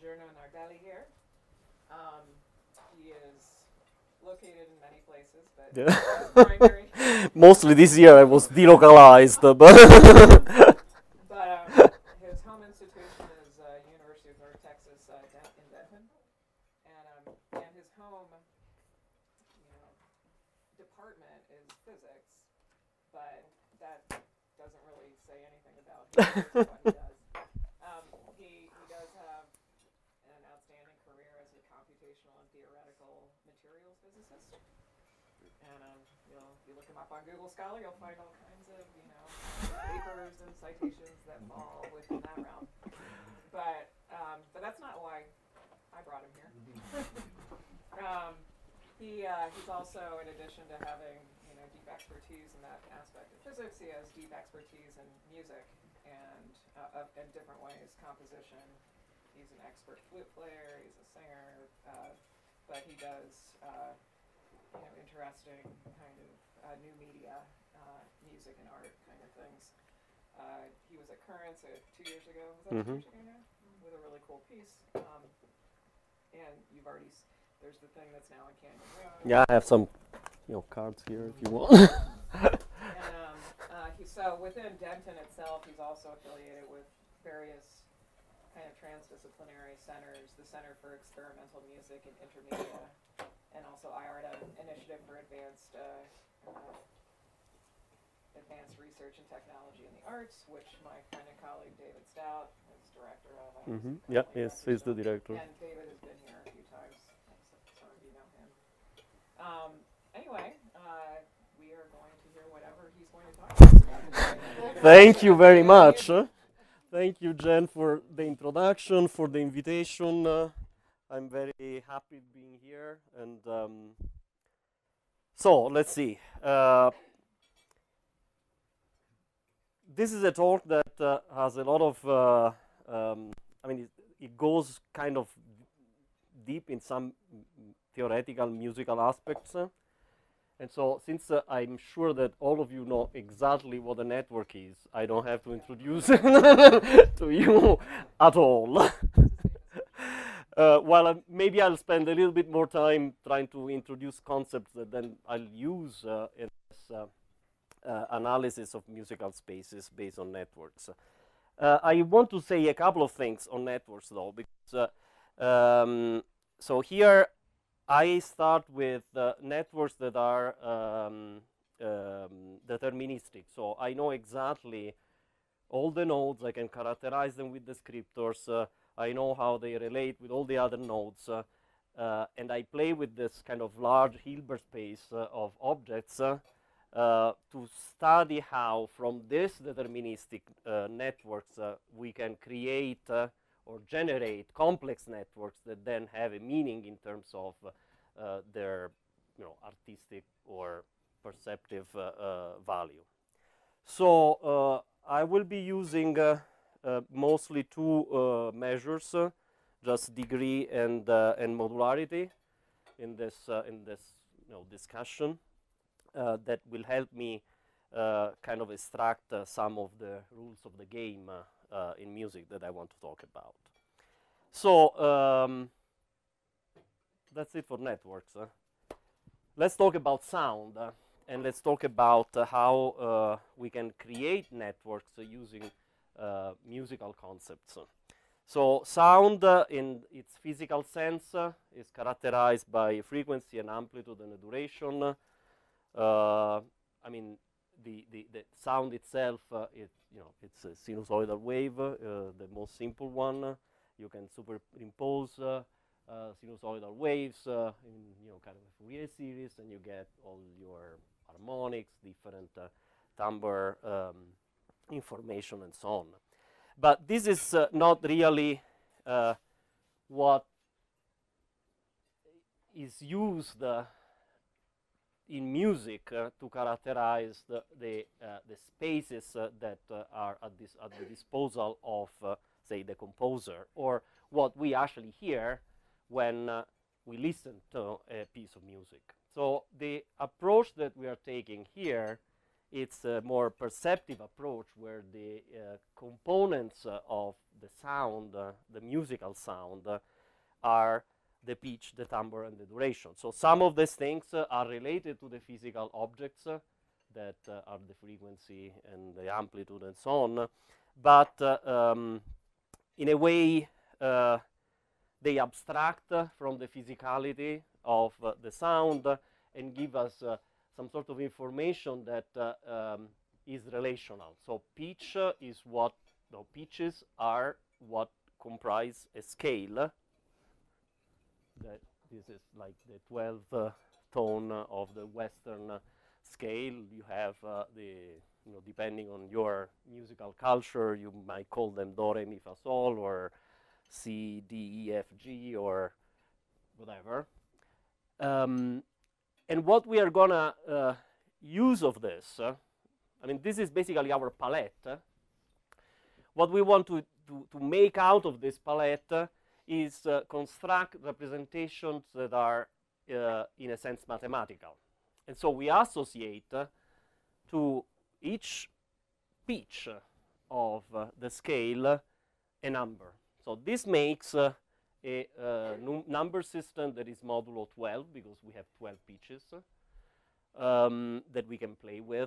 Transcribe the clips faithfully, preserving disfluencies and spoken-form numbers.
Giorno Nardelli here. Um, he is located in many places, but Yeah. his primary. Mostly this year I was delocalized, but But um, his home institution is uh, University of North Texas uh, down in Denton, and um, and his home, you know, department is physics, but that doesn't really say anything about who he is or what he does. Um, he he does have an outstanding career as a computational and theoretical materials physicist. And um, you'll, if you look him up on Google Scholar, you'll find all kinds of, you know, papers and citations that fall within that realm. But um, but that's not why I brought him here. um, he uh, he's also, in addition to having, you know, deep expertise in that aspect of physics, he has deep expertise in music and uh, in different ways, composition. He's an expert flute player. He's a singer, uh, but he does. Uh, you know, interesting kind of uh, new media, uh, music and art kind of things. Uh, he was at Currents uh, two years ago, was that Mhm. two years ago now? Mm-hmm. With a really cool piece. Um, and you've already, s- there's the thing that's now in Canyon Road. yeah, I have some, you know, cards here if you want. And um, uh, he, so within Denton itself, he's also affiliated with various kind of transdisciplinary centers, the Center for Experimental Music and Intermedia, and also I R D A, Initiative for Advanced uh, uh, Advanced Research and Technology in the Arts, which my friend and colleague David Stout is director of. I Mhm. was Yeah, currently yes, director he's the still. director. And David has been here a few times, so some of you know him. Um, anyway, uh, we are going to hear whatever he's going to talk to us about today. Thank you very much. huh? Thank you, Jen, for the introduction, for the invitation. Uh, I'm very happy being here. And um, so, let's see. Uh, this is a talk that uh, has a lot of, uh, um, I mean, it, it goes kind of deep in some theoretical musical aspects. uh, And so, since uh, I'm sure that all of you know exactly what a network is, I don't have to introduce to you at all. uh, while uh, maybe I'll spend a little bit more time trying to introduce concepts that then I'll use uh, in this uh, uh, analysis of musical spaces based on networks. Uh, I want to say a couple of things on networks, though, because uh, um, so here I start with uh, networks that are um, um, deterministic. So I know exactly all the nodes. I can characterize them with descriptors. Uh, I know how they relate with all the other nodes. Uh, uh, and I play with this kind of large Hilbert space uh, of objects uh, uh, to study how from this deterministic uh, networks uh, we can create uh, or generate complex networks that then have a meaning in terms of uh, uh, their, you know, artistic or perceptive uh, uh, value. So uh, I will be using uh, uh, mostly two uh, measures, uh, just degree and uh, and modularity in this uh, in this you know discussion uh, that will help me uh, kind of extract uh, some of the rules of the game uh, uh, in music that I want to talk about. So um, that's it for networks. Uh. Let's talk about sound, uh, and let's talk about uh, how uh, we can create networks uh, using uh, musical concepts. So sound, uh, in its physical sense, uh, is characterized by frequency and amplitude and duration. Uh, I mean, the, the, the sound itself, uh, it, you know, it's a sinusoidal wave, uh, the most simple one. You can superimpose uh, uh, sinusoidal waves uh, in, you know, kind of a Fourier series, and you get all your harmonics, different uh, timbre um, information, and so on. But this is uh, not really uh, what is used uh, in music uh, to characterize the the, uh, the spaces uh, that uh, are at this at the disposal of uh, say the composer, or what we actually hear when uh, we listen to a piece of music. So the approach that we are taking here it's a more perceptive approach where the uh, components uh, of the sound, uh, the musical sound, uh, are the pitch, the timbre, and the duration. So some of these things uh, are related to the physical objects uh, that uh, are the frequency and the amplitude and so on, but uh, um, in a way uh, they abstract uh, from the physicality of uh, the sound uh, and give us uh, some sort of information that uh, um, is relational. So pitch uh, is what, no, pitches are what comprise a scale. That this is like the twelfth uh, tone uh, of the Western uh, scale. You have uh, the, you know, depending on your musical culture, you might call them do, re, mi, fa, sol, or C, D, E, F, G, or whatever. Um, and what we are gonna uh, use of this, uh, I mean, this is basically our palette. Uh, what we want to, to, to make out of this palette uh, is uh, construct representations that are, uh, in a sense, mathematical. And so we associate uh, to each pitch of uh, the scale uh, a number. So this makes uh, a uh, num number system that is modulo twelve, because we have twelve pitches um, that we can play with.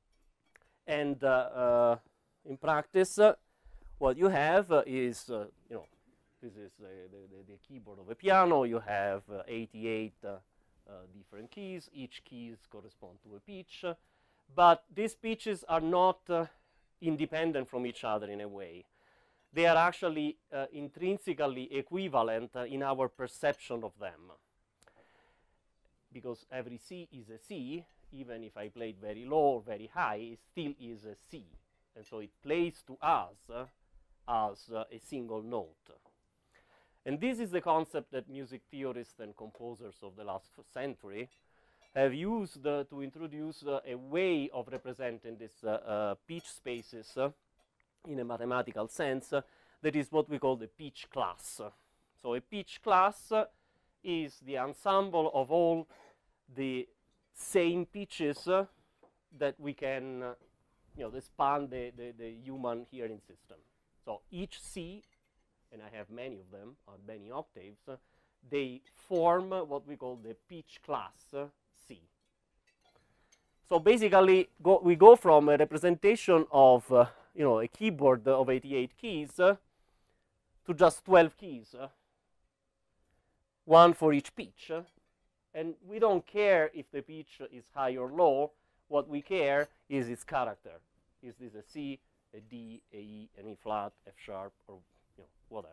And uh, uh, in practice, uh, what you have uh, is, uh, you know, this is uh, the, the, the keyboard of a piano. You have uh, eighty-eight uh, uh, different keys. Each keys correspond to a pitch. Uh, but these pitches are not uh, independent from each other in a way. They are actually uh, intrinsically equivalent uh, in our perception of them. Because every C is a C, even if I play it very low or very high, it still is a C. And so it plays to us uh, as uh, a single note. And this is the concept that music theorists and composers of the last century have used uh, to introduce uh, a way of representing these uh, uh, pitch spaces uh, in a mathematical sense uh, that is what we call the pitch class. So a pitch class uh, is the ensemble of all the same pitches uh, that we can, uh, you know, span the, the, the human hearing system. So each C, and I have many of them on many octaves, uh, they form uh, what we call the pitch class uh, C. So basically, go, we go from a representation of, uh, you know, a keyboard of eighty-eight keys uh, to just twelve keys, uh, one for each pitch. Uh, and we don't care if the pitch is high or low. What we care is its character. Is this a C, a D, a E, an E flat, F sharp, or, you know, whatever.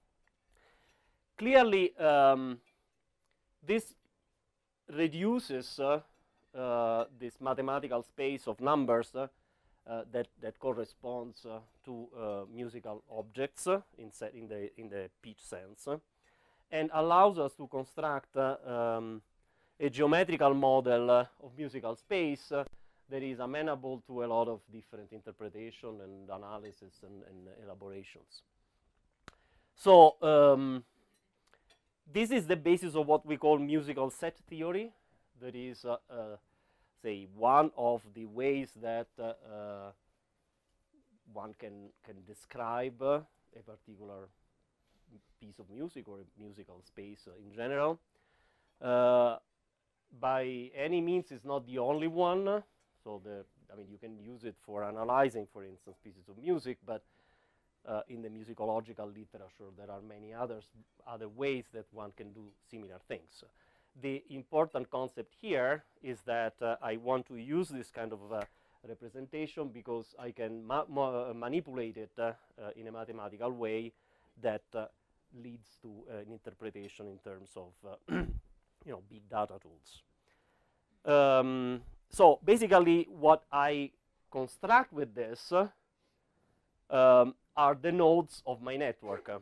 Clearly, um, this reduces uh, uh, this mathematical space of numbers uh, uh, that that corresponds uh, to uh, musical objects uh, in, set in the in the pitch sense, uh, and allows us to construct uh, um, a geometrical model uh, of musical space uh, that is amenable to a lot of different interpretation and analysis and, and elaborations. So um, this is the basis of what we call musical set theory. That is, uh, uh, say, one of the ways that uh, uh, one can can describe uh, a particular piece of music or a musical space uh, in general. Uh, by any means, it's not the only one. So the, I mean, you can use it for analyzing, for instance, pieces of music, but uh, in the musicological literature, there are many others, other ways that one can do similar things. The important concept here is that uh, I want to use this kind of uh, representation because I can ma ma manipulate it uh, uh, in a mathematical way that uh, leads to uh, an interpretation in terms of uh, you know, big data tools. Um, so basically, what I construct with this uh, um, are the nodes of my network.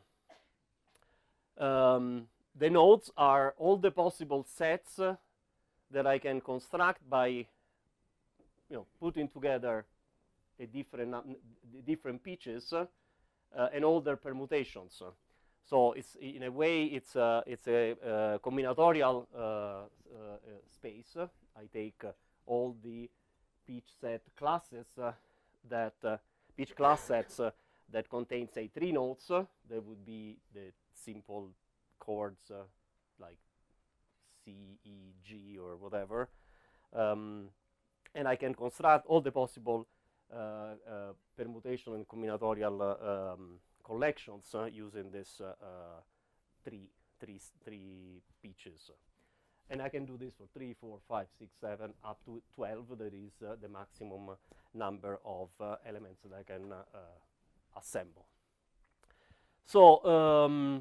Um, the nodes are all the possible sets uh, that I can construct by, you know, putting together a different uh, different pitches uh, uh, and all their permutations. So it's, in a way, it's a, it's a uh, combinatorial uh, uh, uh, space. I take uh, all the pitch set classes uh, that uh, pitch class sets uh, that contain, say, three notes. Uh, there would be the simple chords uh, like C, E, G, or whatever. Um, and I can construct all the possible uh, uh, permutation and combinatorial uh, um, collections uh, using this uh, uh, three, three, three pitches. And I can do this for three, four, five, six, seven, up to twelve. That is uh, the maximum number of uh, elements that I can uh, uh, assemble. So um,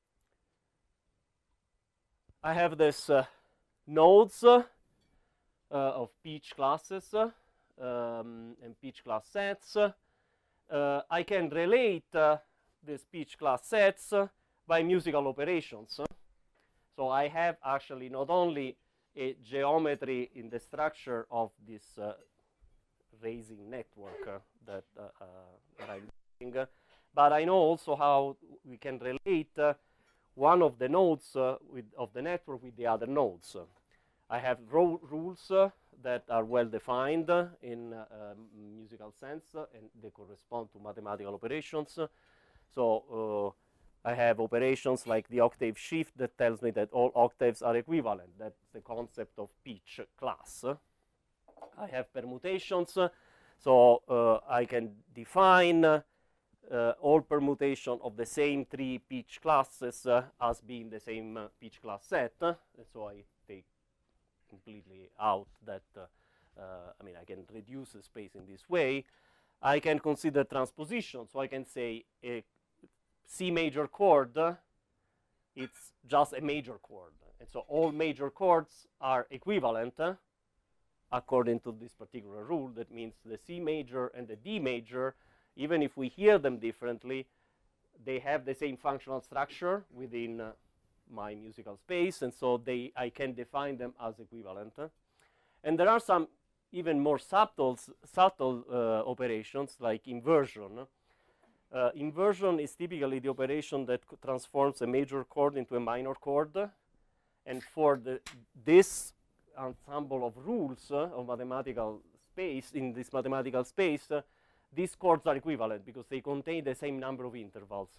I have this uh, nodes uh, of pitch classes uh, um, and pitch class sets. Uh, I can relate uh, these pitch class sets uh, by musical operations. So I have actually not only a geometry in the structure of this uh, raising network uh, that, uh, uh, that I'm doing, uh, but I know also how we can relate uh, one of the nodes uh, with, of the network with the other nodes. Uh, I have rules uh, that are well defined uh, in uh, um, musical sense, uh, and they correspond to mathematical operations. So uh, I have operations like the octave shift that tells me that all octaves are equivalent. That's the concept of pitch class. I have permutations, uh, so uh, I can define uh, uh, all permutation of the same three pitch classes uh, as being the same uh, pitch class set. Uh, and so I take completely out that, uh, uh, I mean, I can reduce the space in this way. I can consider transposition, so I can say a C major chord, uh, it's just a major chord. And so all major chords are equivalent uh, according to this particular rule. That means the C major and the D major, even if we hear them differently, they have the same functional structure within uh, my musical space, and so they, I can define them as equivalent. Uh. And there are some even more subtle, subtle uh, operations like inversion. Uh, inversion is typically the operation that transforms a major chord into a minor chord. And for the, this ensemble of rules uh, of mathematical space, in this mathematical space, uh, these chords are equivalent because they contain the same number of intervals.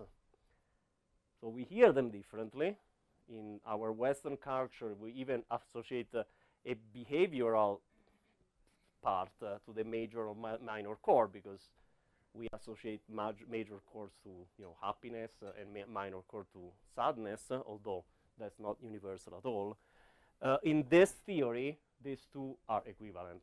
So we hear them differently. In our Western culture, we even associate uh, a behavioral part uh, to the major or mi minor chord, because we associate major chords to, you know, happiness uh, and ma minor chord to sadness, uh, although that's not universal at all. Uh, in this theory, these two are equivalent.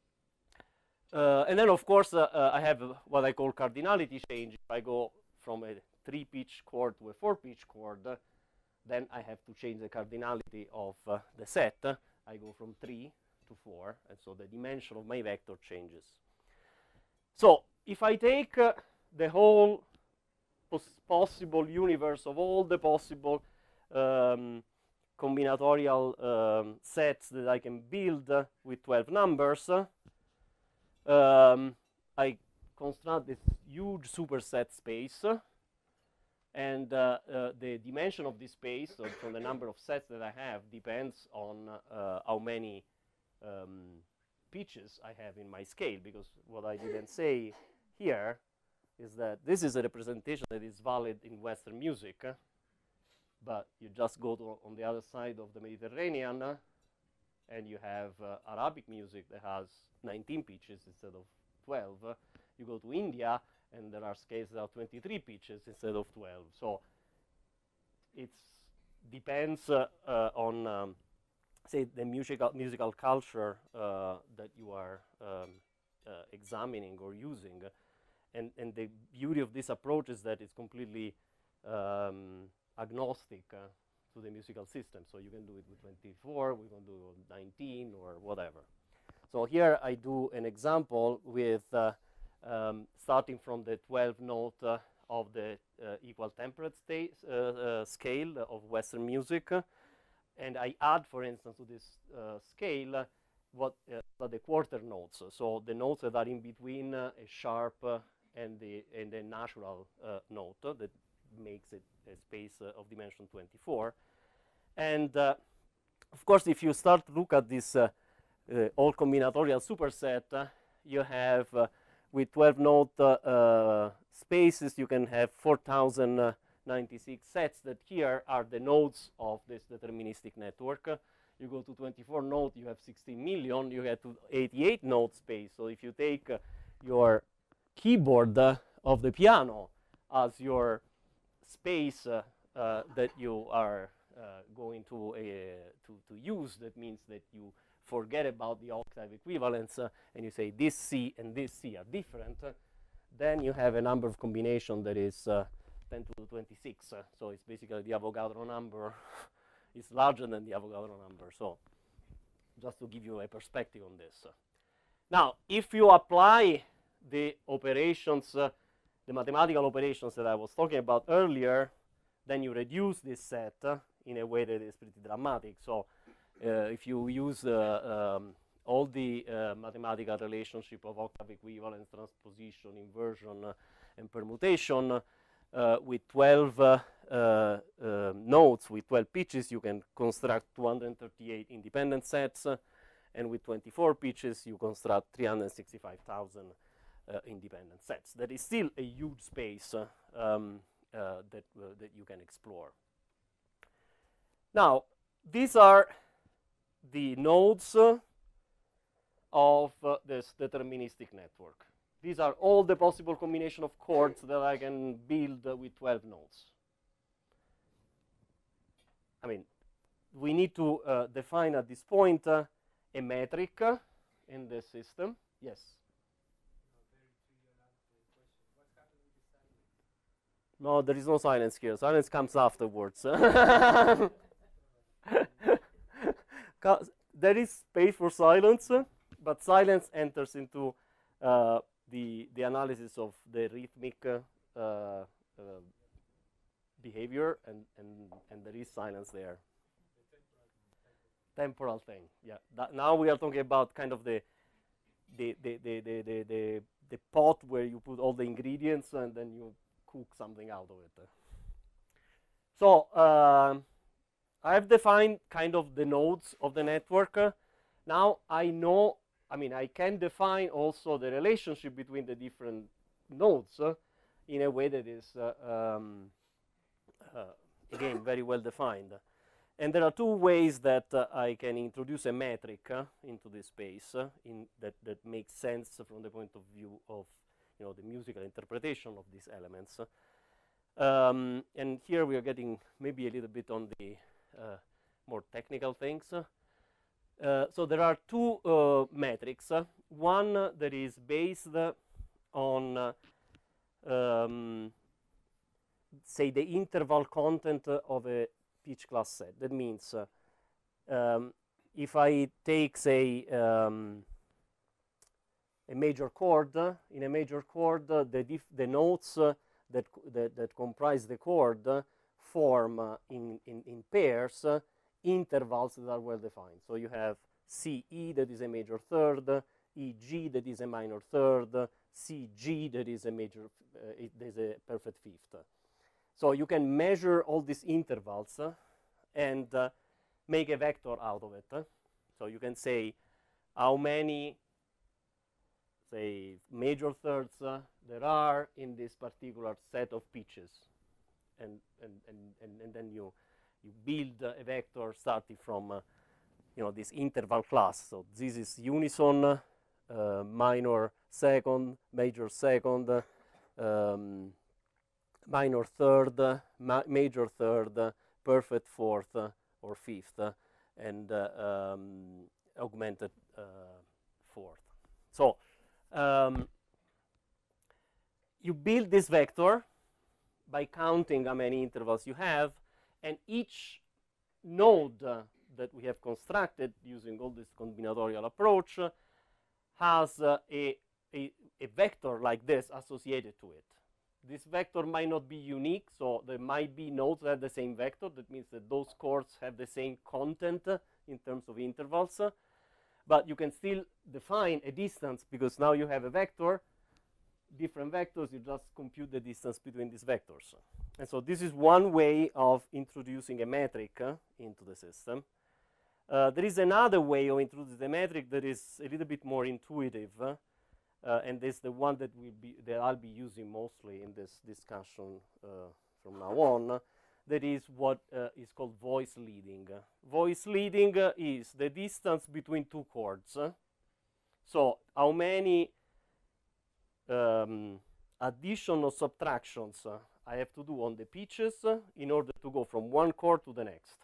Uh, and then, of course, uh, uh, I have uh, what I call cardinality change. If I go from a three-pitch chord to a four-pitch chord, uh, then I have to change the cardinality of uh, the set. Uh, I go from three to four, and so the dimension of my vector changes. So if I take uh, the whole pos possible universe of all the possible um, combinatorial um, sets that I can build uh, with twelve numbers, uh, um, I construct this huge superset space, uh, and uh, uh, the dimension of this space, so from the number of sets that I have, depends on uh, how many um, pitches I have in my scale, because what I didn't say here is that this is a representation that is valid in Western music, uh, but you just go to on the other side of the Mediterranean uh, and you have uh, Arabic music that has nineteen pitches instead of twelve. Uh, you go to India and there are scales that have twenty-three pitches instead of twelve. So it depends uh, uh, on um, say the musical musical culture uh, that you are um, uh, examining or using, and and the beauty of this approach is that it's completely um, agnostic uh, to the musical system. So you can do it with twenty-four, we can do it with nineteen or whatever. So here I do an example with uh, um, starting from the twelve note uh, of the uh, equal temperate state, uh, uh, scale of Western music. Uh, And I add, for instance, to this uh, scale uh, what uh, are the quarter notes. So the notes that are in between uh, a sharp uh, and the and the natural uh, note uh, that makes it a space uh, of dimension twenty-four. And uh, of course, if you start to look at this uh, uh, all combinatorial superset, uh, you have uh, with twelve node uh, uh, spaces, you can have four thousand ninety-six sets that here are the nodes of this deterministic network. Uh, you go to twenty-four node, you have sixteen million, you get to eighty-eight node space. So if you take uh, your keyboard uh, of the piano as your space uh, uh, that you are uh, going to, uh, to, to use, that means that you forget about the octave equivalence uh, and you say this C and this C are different, uh, then you have a number of combination that is uh, ten to the twenty-six. Uh, so it's basically the Avogadro number is larger than the Avogadro number. So just to give you a perspective on this. Uh, now, if you apply the operations, uh, the mathematical operations that I was talking about earlier, then you reduce this set uh, in a way that is pretty dramatic. So uh, if you use uh, um, all the uh, mathematical relationship of octave equivalence, transposition, inversion, uh, and permutation, uh, with twelve uh, uh, uh, nodes, with twelve pitches, you can construct two hundred thirty-eight independent sets, uh, and with twenty-four pitches, you construct three hundred sixty-five thousand uh, independent sets. That is still a huge space uh, um, uh, that, uh, that you can explore. Now, these are the nodes uh, of uh, this deterministic network. These are all the possible combination of chords that I can build uh, with twelve nodes. I mean, we need to uh, define at this point uh, a metric uh, in this system. Yes? No, there is no silence here. Silence comes afterwards. There is space for silence, uh, but silence enters into uh, the, the analysis of the rhythmic uh, uh, behavior, and, and, and there is silence there. Temporal thing, yeah. That now we are talking about kind of the the, the, the, the, the, the, the pot where you put all the ingredients and then you cook something out of it. So uh, I've defined kind of the nodes of the network. Uh, now I know, I mean, I can define also the relationship between the different nodes uh, in a way that is, uh, um, uh, again, very well defined. And there are two ways that uh, I can introduce a metric uh, into this space uh, in that, that makes sense from the point of view of, you know, the musical interpretation of these elements. Um, and here we are getting maybe a little bit on the uh, more technical things. Uh, so there are two uh, metrics. Uh, one uh, that is based uh, on, uh, um, say, the interval content uh, of a pitch class set. That means uh, um, if I take, say, um, a major chord, uh, in a major chord, uh, the, dif the notes uh, that, that, that comprise the chord uh, form uh, in, in, in pairs uh, intervals that are well defined. So you have C E that is a major third, E G that is a minor third, C G that is a major, uh, it, there's a perfect fifth. So you can measure all these intervals uh, and uh, make a vector out of it. Uh. So you can say how many, say, major thirds uh, there are in this particular set of pitches. And, and, and, and, and then you, you build uh, a vector starting from uh, you know, this interval class. So this is unison, uh, minor second, major second, uh, um, minor third, uh, ma major third, uh, perfect fourth uh, or fifth, uh, and uh, um, augmented uh, fourth. So um, you build this vector by counting how many intervals you have, and each node uh, that we have constructed using all this combinatorial approach uh, has uh, a, a, a vector like this associated to it. This vector might not be unique, so there might be nodes that have the same vector. That means that those chords have the same content uh, in terms of intervals. Uh, but you can still define a distance because now you have a vector, different vectors, you just compute the distance between these vectors. And so this is one way of introducing a metric uh, into the system. Uh, there is another way of introducing the metric that is a little bit more intuitive, uh, uh, and this is the one that will be that I'll be using mostly in this discussion uh, from now on. That is what uh, is called voice leading. Uh, voice leading uh, is the distance between two chords. Uh, so how many um, addition or subtractions uh, I have to do on the pitches uh, in order to go from one chord to the next.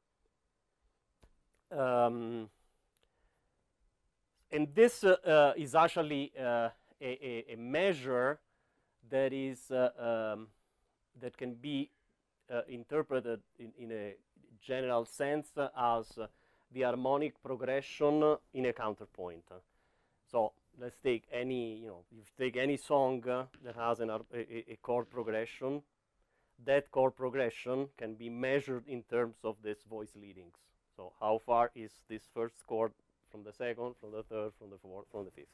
Um, and this uh, uh, is actually uh, a, a, a measure that is uh, um, that can be uh, interpreted in, in a general sense uh, as uh, the harmonic progression in a counterpoint. So let's take any, you know, if you take any song uh, that has an, a, a chord progression, that chord progression can be measured in terms of this voice leadings. So how far is this first chord from the second, from the third, from the fourth, from the fifth?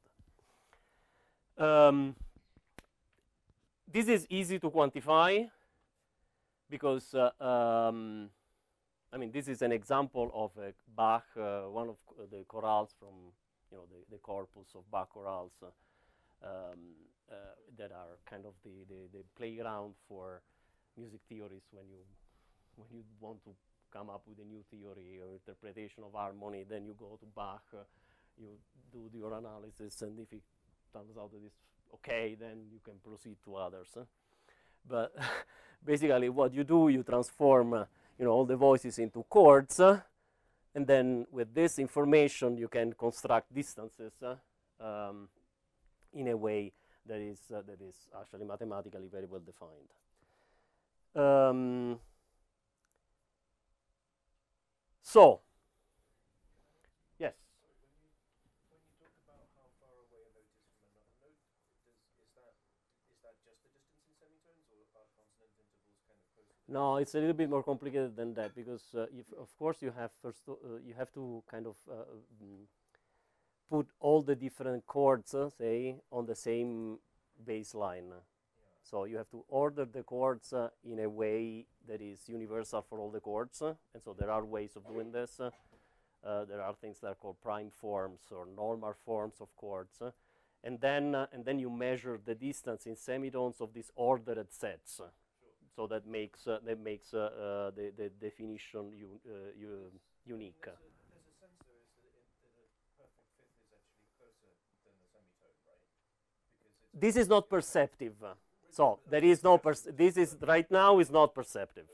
Um, this is easy to quantify because, uh, um, I mean, this is an example of a Bach, uh, one of uh, the chorales from, you know, the, the corpus of Bach chorales uh, um, uh, that are kind of the, the, the playground for music theories when you, when you want to come up with a new theory or interpretation of harmony, then you go to Bach, uh, you do your analysis, and if it turns out that it's okay, then you can proceed to others. Huh? But basically what you do, you transform uh, you know, all the voices into chords, uh, and then with this information you can construct distances uh, um, in a way that is, uh, that is actually mathematically very well defined. Um, So, yes. When you talk about how far away a note is from another note, does, is that is that just the distance in semitones, or are consonant intervals kind of closer? No, it's a little bit more complicated than that because, uh, if, of course, you have first uh, you have to kind of uh, mm, put all the different chords, uh, say, on the same baseline. Yeah. So you have to order the chords uh, in a way that is universal for all the chords, uh, and so there are ways of doing this. Uh, uh, there are things that are called prime forms or normal forms of chords, uh, and then uh, and then you measure the distance in semitones of these ordered sets. Uh, Sure. So that makes uh, that makes uh, uh, the the definition u uh, u unique. There's a, there's a sense though is that, it, that a perfect fifth is actually closer than the semitone, right? Because it's This is not perceptive. So there is no, this is right now is not perceptive.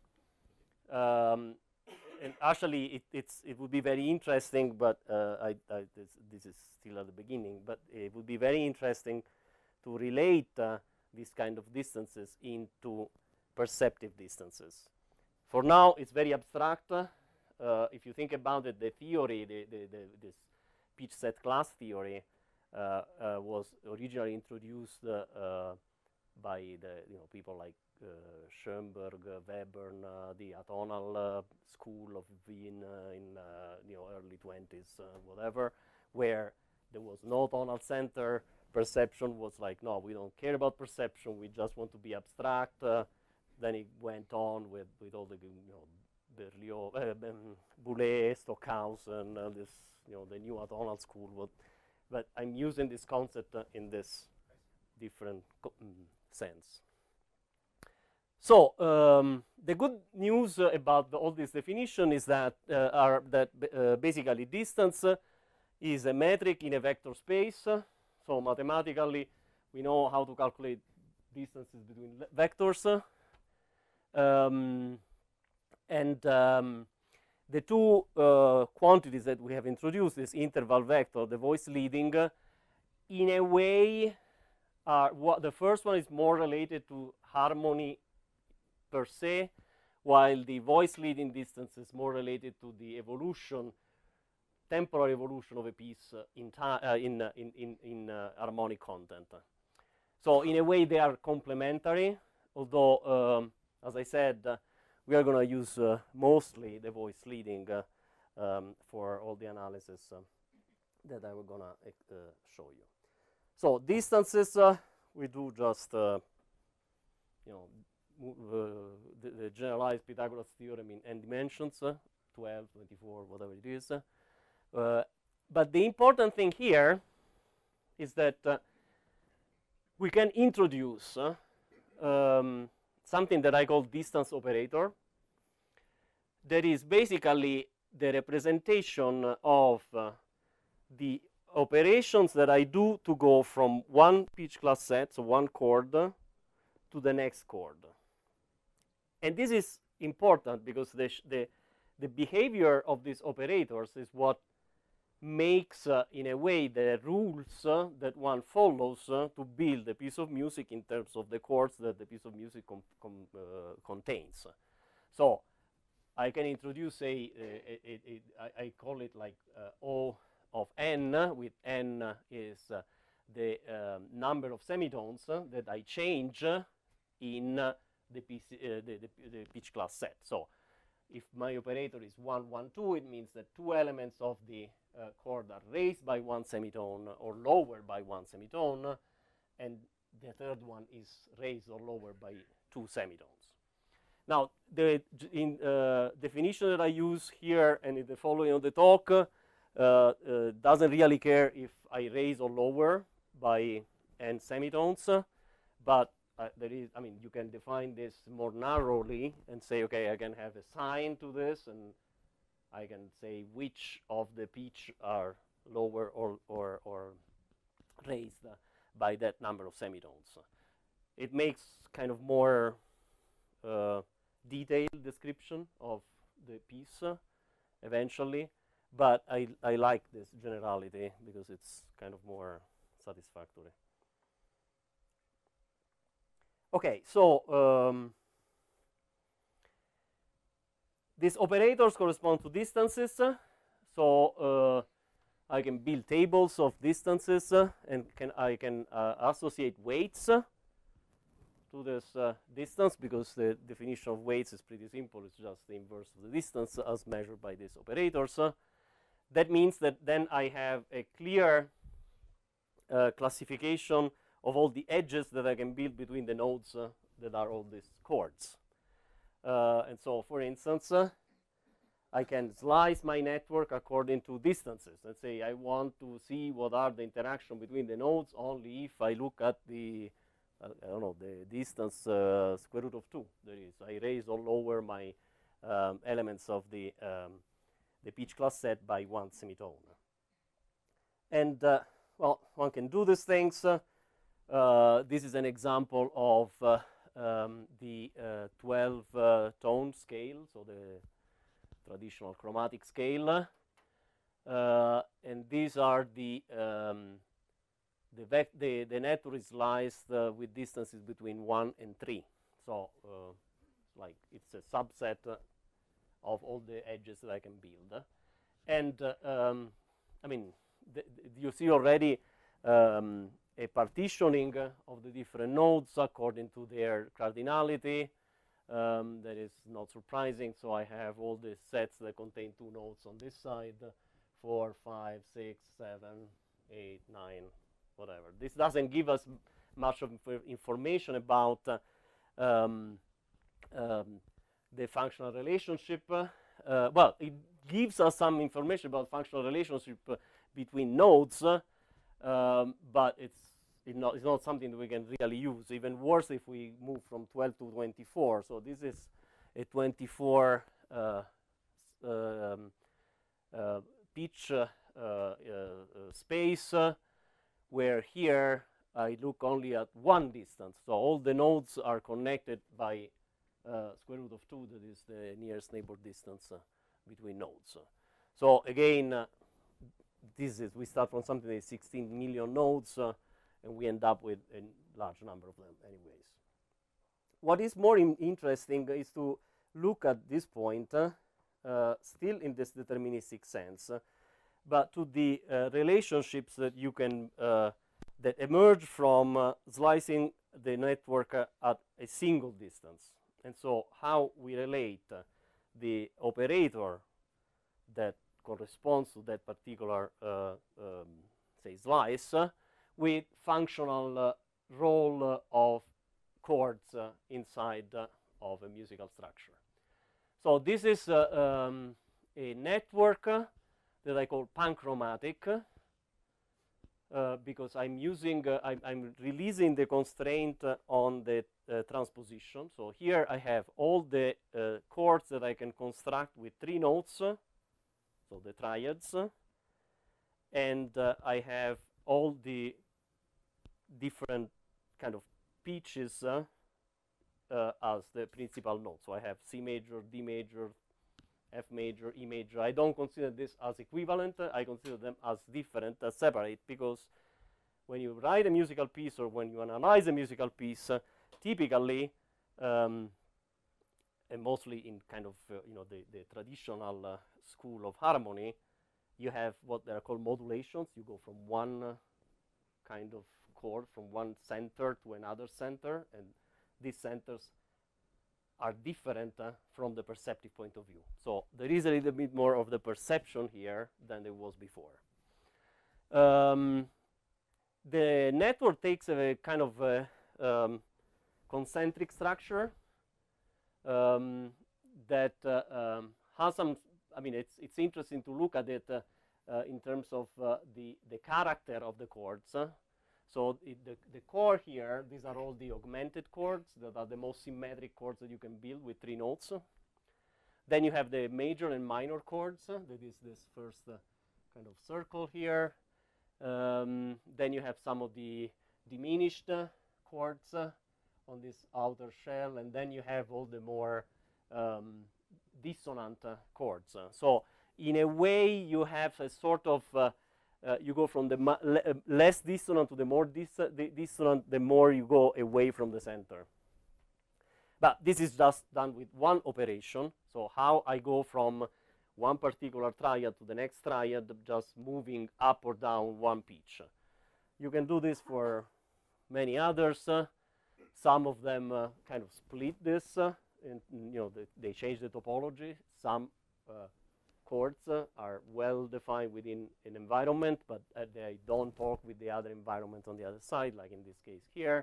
Um, and actually it, it's, it would be very interesting, but uh, I, I, this, this is still at the beginning, but it would be very interesting to relate uh, these kind of distances into perceptive distances. For now, it's very abstract. Uh, if you think about it, the theory, the, the, the, this pitch set class theory uh, uh, was originally introduced uh, uh, by the, you know, people like uh, Schoenberg, uh, Webern, uh, the atonal uh, school of Wien uh, in uh, you know, early twenties, uh, whatever, where there was no tonal center. Perception was like, no, we don't care about perception. We just want to be abstract. Uh, then it went on with with all the, you know, Berlioz, uh, um, Boulez, Stockhausen, uh, this, you know, the new atonal school. What, but I'm using this concept uh, in this different co mm, sense. So um, the good news uh, about the, all this definition is that uh, are that uh, basically distance uh, is a metric in a vector space. Uh, so mathematically, we know how to calculate distances between vectors. Uh, um, and um, the two uh, quantities that we have introduced, this interval vector, the voice leading, uh, in a way, are what the first one is more related to harmony per se, while the voice leading distance is more related to the evolution, temporal evolution of a piece uh, in, uh, in, uh, in, in, in uh, harmonic content. So in a way they are complementary, although, um, as I said, uh, we are going to use uh, mostly the voice leading uh, um, for all the analysis uh, that I'm going to uh, show you. So distances, uh, we do just, uh, you know, Uh, the, the generalized Pythagoras theorem in n dimensions uh, twelve, twenty-four, whatever it is. Uh, but the important thing here is that uh, we can introduce uh, um, something that I call distance operator. That is basically the representation of uh, the operations that I do to go from one pitch class set, so one chord, uh, to the next chord. And this is important because the, the, the behavior of these operators is what makes, uh, in a way, the rules uh, that one follows uh, to build a piece of music in terms of the chords that the piece of music com com uh, contains. So I can introduce a, a, a, a, a I call it like uh, O of n, uh, with n uh, is uh, the um, number of semitones uh, that I change uh, in uh, the, P C, uh, the, the, the pitch class set. So if my operator is one, one, two, it means that two elements of the uh, chord are raised by one semitone or lowered by one semitone, and the third one is raised or lowered by two semitones. Now, the in, uh, definition that I use here and in the following of the talk uh, uh, doesn't really care if I raise or lower by n semitones, uh, but uh, there is, I mean, you can define this more narrowly and say, okay, I can have a sign to this, and I can say which of the pitch are lower or, or, or raised uh, by that number of semitones. It makes kind of more uh, detailed description of the piece uh, eventually, but I, I like this generality because it's kind of more satisfactory. Okay, so um, these operators correspond to distances, uh, so uh, I can build tables of distances uh, and can I can uh, associate weights uh, to this uh, distance, because the definition of weights is pretty simple. It's just the inverse of the distance as measured by these operators. Uh, that means that then I have a clear uh, classification of all the edges that I can build between the nodes uh, that are all these chords. Uh, and so, for instance, uh, I can slice my network according to distances. Let's say I want to see what are the interaction between the nodes only if I look at the, uh, I don't know, the distance uh, square root of two. There is, I raise or lower my um, elements of the, um, the pitch class set by one semitone. And, uh, well, one can do these things. Uh, uh, this is an example of uh, um, the uh, twelve uh, tone scale, so the traditional chromatic scale, uh, and these are the um, the, vec the the network is sliced uh, with distances between one and three. So, uh, like it's a subset uh, of all the edges that I can build, and uh, um, I mean th th you see already um, a partitioning uh, of the different nodes according to their cardinality. Um, that is not surprising. So I have all these sets that contain two nodes on this side, uh, four, five, six, seven, eight, nine, whatever. This doesn't give us much of inf information about uh, um, um, the functional relationship. Uh, uh, well, it gives us some information about functional relationship uh, between nodes, uh, um, but it's It's not, it's not something that we can really use. Even worse if we move from twelve to twenty-four. So this is a twenty-four uh, um, uh, pitch uh, uh, uh, space uh, where here I look only at one distance. So all the nodes are connected by uh, square root of two, that is the nearest neighbor distance uh, between nodes. So again, uh, this is, we start from something that is sixteen million nodes, uh, and we end up with a large number of them anyways. What is more in interesting is to look at this point, uh, uh, still in this deterministic sense, uh, but to the uh, relationships that you can, uh, that emerge from uh, slicing the network uh, at a single distance. And so how we relate uh, the operator that corresponds to that particular, uh, um, say, slice, uh, with functional uh, role uh, of chords uh, inside uh, of a musical structure. So this is uh, um, a network uh, that I call panchromatic, uh, because I'm using, uh, I'm, I'm releasing the constraint uh, on the uh, transposition. So here I have all the uh, chords that I can construct with three notes, uh, so the triads, uh, and uh, I have all the different kind of pitches uh, uh, as the principal note. So I have C major, D major, F major, E major. I don't consider this as equivalent. Uh, I consider them as different, as separate, because when you write a musical piece or when you analyze a musical piece, uh, typically, um, and mostly in kind of uh, you know the, the traditional uh, school of harmony, you have what they are called modulations. You go from one uh, kind of chord, from one center to another center, and these centers are different uh, from the perceptive point of view. So there is a little bit more of the perception here than there was before. Um, the network takes a kind of a, um, concentric structure um, that uh, um, has some, I mean, it's, it's interesting to look at it uh, uh, in terms of uh, the, the character of the chords. Uh. So it, the, the core here, these are all the augmented chords that are the most symmetric chords that you can build with three notes. Then you have the major and minor chords. Uh, that is this first uh, kind of circle here. Um, then you have some of the diminished uh, chords uh, on this outer shell. And then you have all the more um, dissonant uh, chords. Uh, so in a way, you have a sort of uh, Uh, you go from the le uh, less dissonant to the more dis the dissonant, the more you go away from the center. But this is just done with one operation. So how I go from one particular triad to the next triad, just moving up or down one pitch. You can do this for many others. Uh, some of them uh, kind of split this, uh, and you know they, they change the topology. Some uh, chords uh, are well defined within an environment, but uh, they don't talk with the other environment on the other side, like in this case here.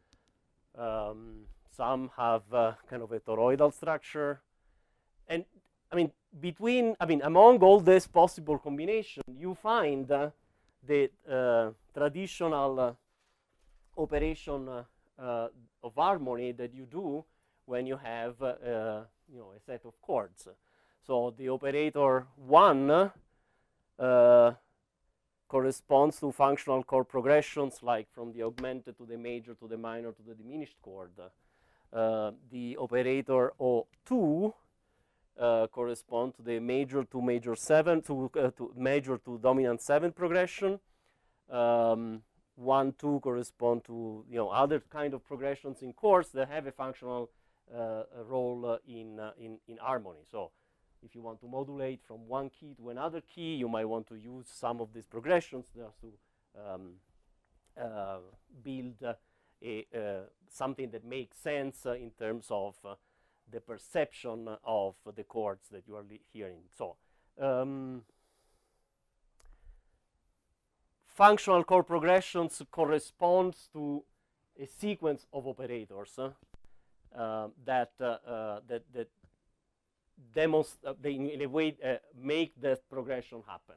Um, some have uh, kind of a toroidal structure. And I mean, between, I mean, among all this possible combination, you find uh, the uh, traditional uh, operation uh, uh, of harmony that you do when you have, uh, uh, you know, a set of chords. So the operator one uh, corresponds to functional chord progressions, like from the augmented to the major to the minor to the diminished chord. Uh, the operator O two uh, corresponds to the major to major seven to, uh, to major to dominant seven progression. Um, one two correspond to you know other kind of progressions in chords that have a functional uh, role uh, in, uh, in in harmony. So if you want to modulate from one key to another key, you might want to use some of these progressions just to um, uh, build uh, a, uh, something that makes sense uh, in terms of uh, the perception of uh, the chords that you are hearing. So, um, functional chord progressions corresponds to a sequence of operators uh, uh, that, uh, uh, that that demonstrate, uh, they in a way uh, make that progression happen.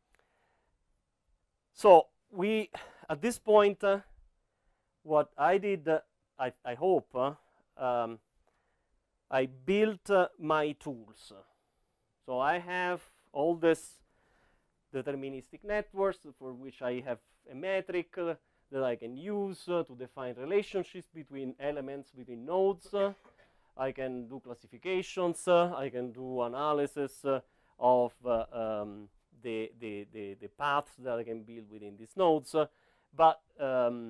So we, at this point, uh, what I did, uh, I, I hope, uh, um, I built uh, my tools. So I have all this deterministic networks for which I have a metric uh, that I can use uh, to define relationships between elements within nodes. Uh, I can do classifications. Uh, I can do analysis uh, of uh, um, the, the, the, the paths that I can build within these nodes. Uh, but um,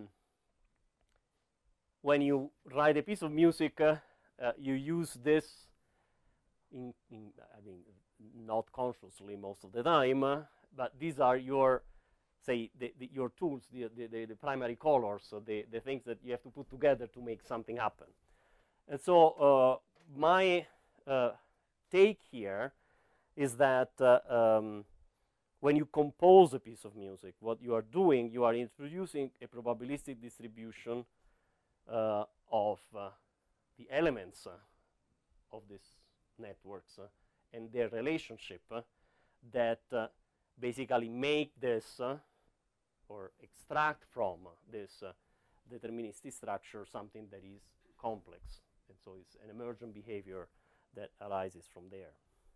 when you write a piece of music, uh, uh, you use this in, in, I mean, not consciously most of the time, uh, but these are your, say, the, the, your tools, the, the, the primary colors, so the, the things that you have to put together to make something happen. And so uh, my uh, take here is that uh, um, when you compose a piece of music, what you are doing, you are introducing a probabilistic distribution uh, of uh, the elements uh, of these networks uh, and their relationship uh, that uh, basically make this uh, or extract from uh, this uh, deterministic structure something that is complex. And so it's an emergent behavior that arises from there.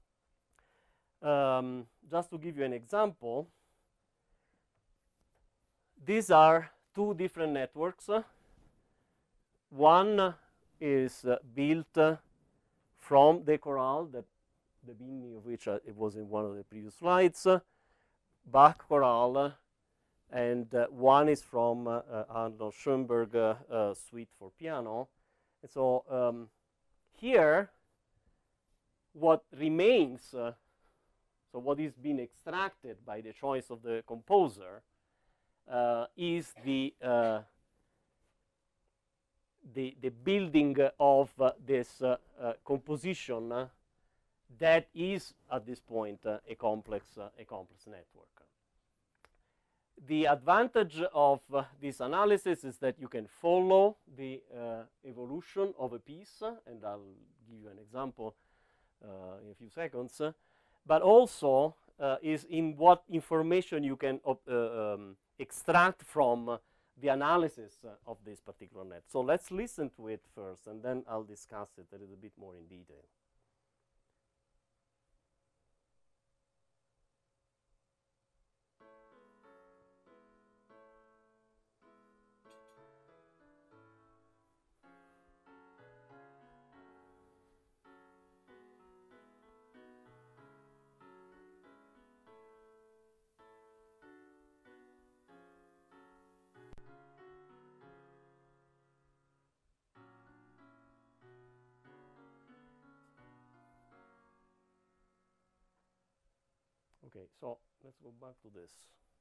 Um, just to give you an example, these are two different networks. Uh, one uh, is uh, built uh, from the chorale, that the beginning of which uh, it was in one of the previous slides, uh, Bach chorale, uh, and uh, one is from uh, uh, Arnold Schoenberg uh, uh, Suite for Piano. And so um, here, what remains, uh, so what is being extracted by the choice of the composer, uh, is the, uh, the the building of uh, this uh, uh, composition uh, that is at this point uh, a complex uh, a complex network. The advantage of uh, this analysis is that you can follow the uh, evolution of a piece, uh, and I'll give you an example uh, in a few seconds, uh, but also uh, is in what information you can uh, um, extract from uh, the analysis uh, of this particular net. So let's listen to it first, and then I'll discuss it a little bit more in detail. Okay, so let's go back to this.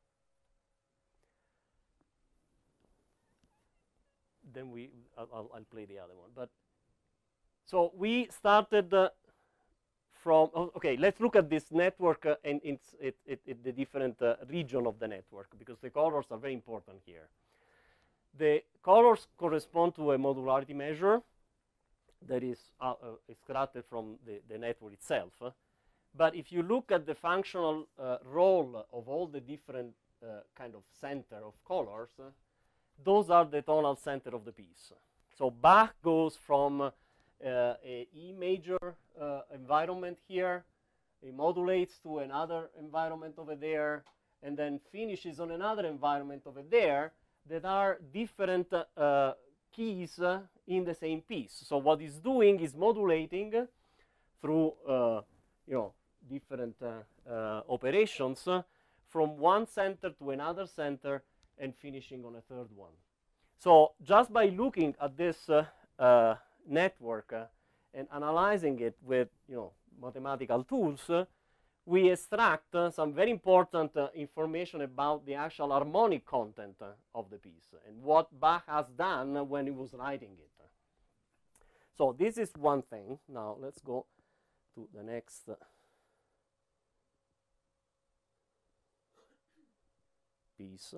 Then we, I'll, I'll, I'll play the other one. But so we started uh, from. Oh, okay, let's look at this network uh, and it's it, it, it the different uh, region of the network, because the colors are very important here. The colors correspond to a modularity measure that is uh, uh, extracted from the, the network itself. Uh, But if you look at the functional uh, role of all the different uh, kind of center of colors, uh, those are the tonal center of the piece. So Bach goes from uh, a E major uh, environment here, he modulates to another environment over there, and then finishes on another environment over there that are different uh, uh, keys uh, in the same piece. So what he's doing is modulating through uh, you know, different uh, uh, operations uh, from one center to another center and finishing on a third one. So just by looking at this uh, uh, network uh, and analyzing it with you know, mathematical tools, uh, we extract uh, some very important uh, information about the actual harmonic content uh, of the piece and what Bach has done uh, when he was writing it. So this is one thing. Now let's go to the next uh, piece.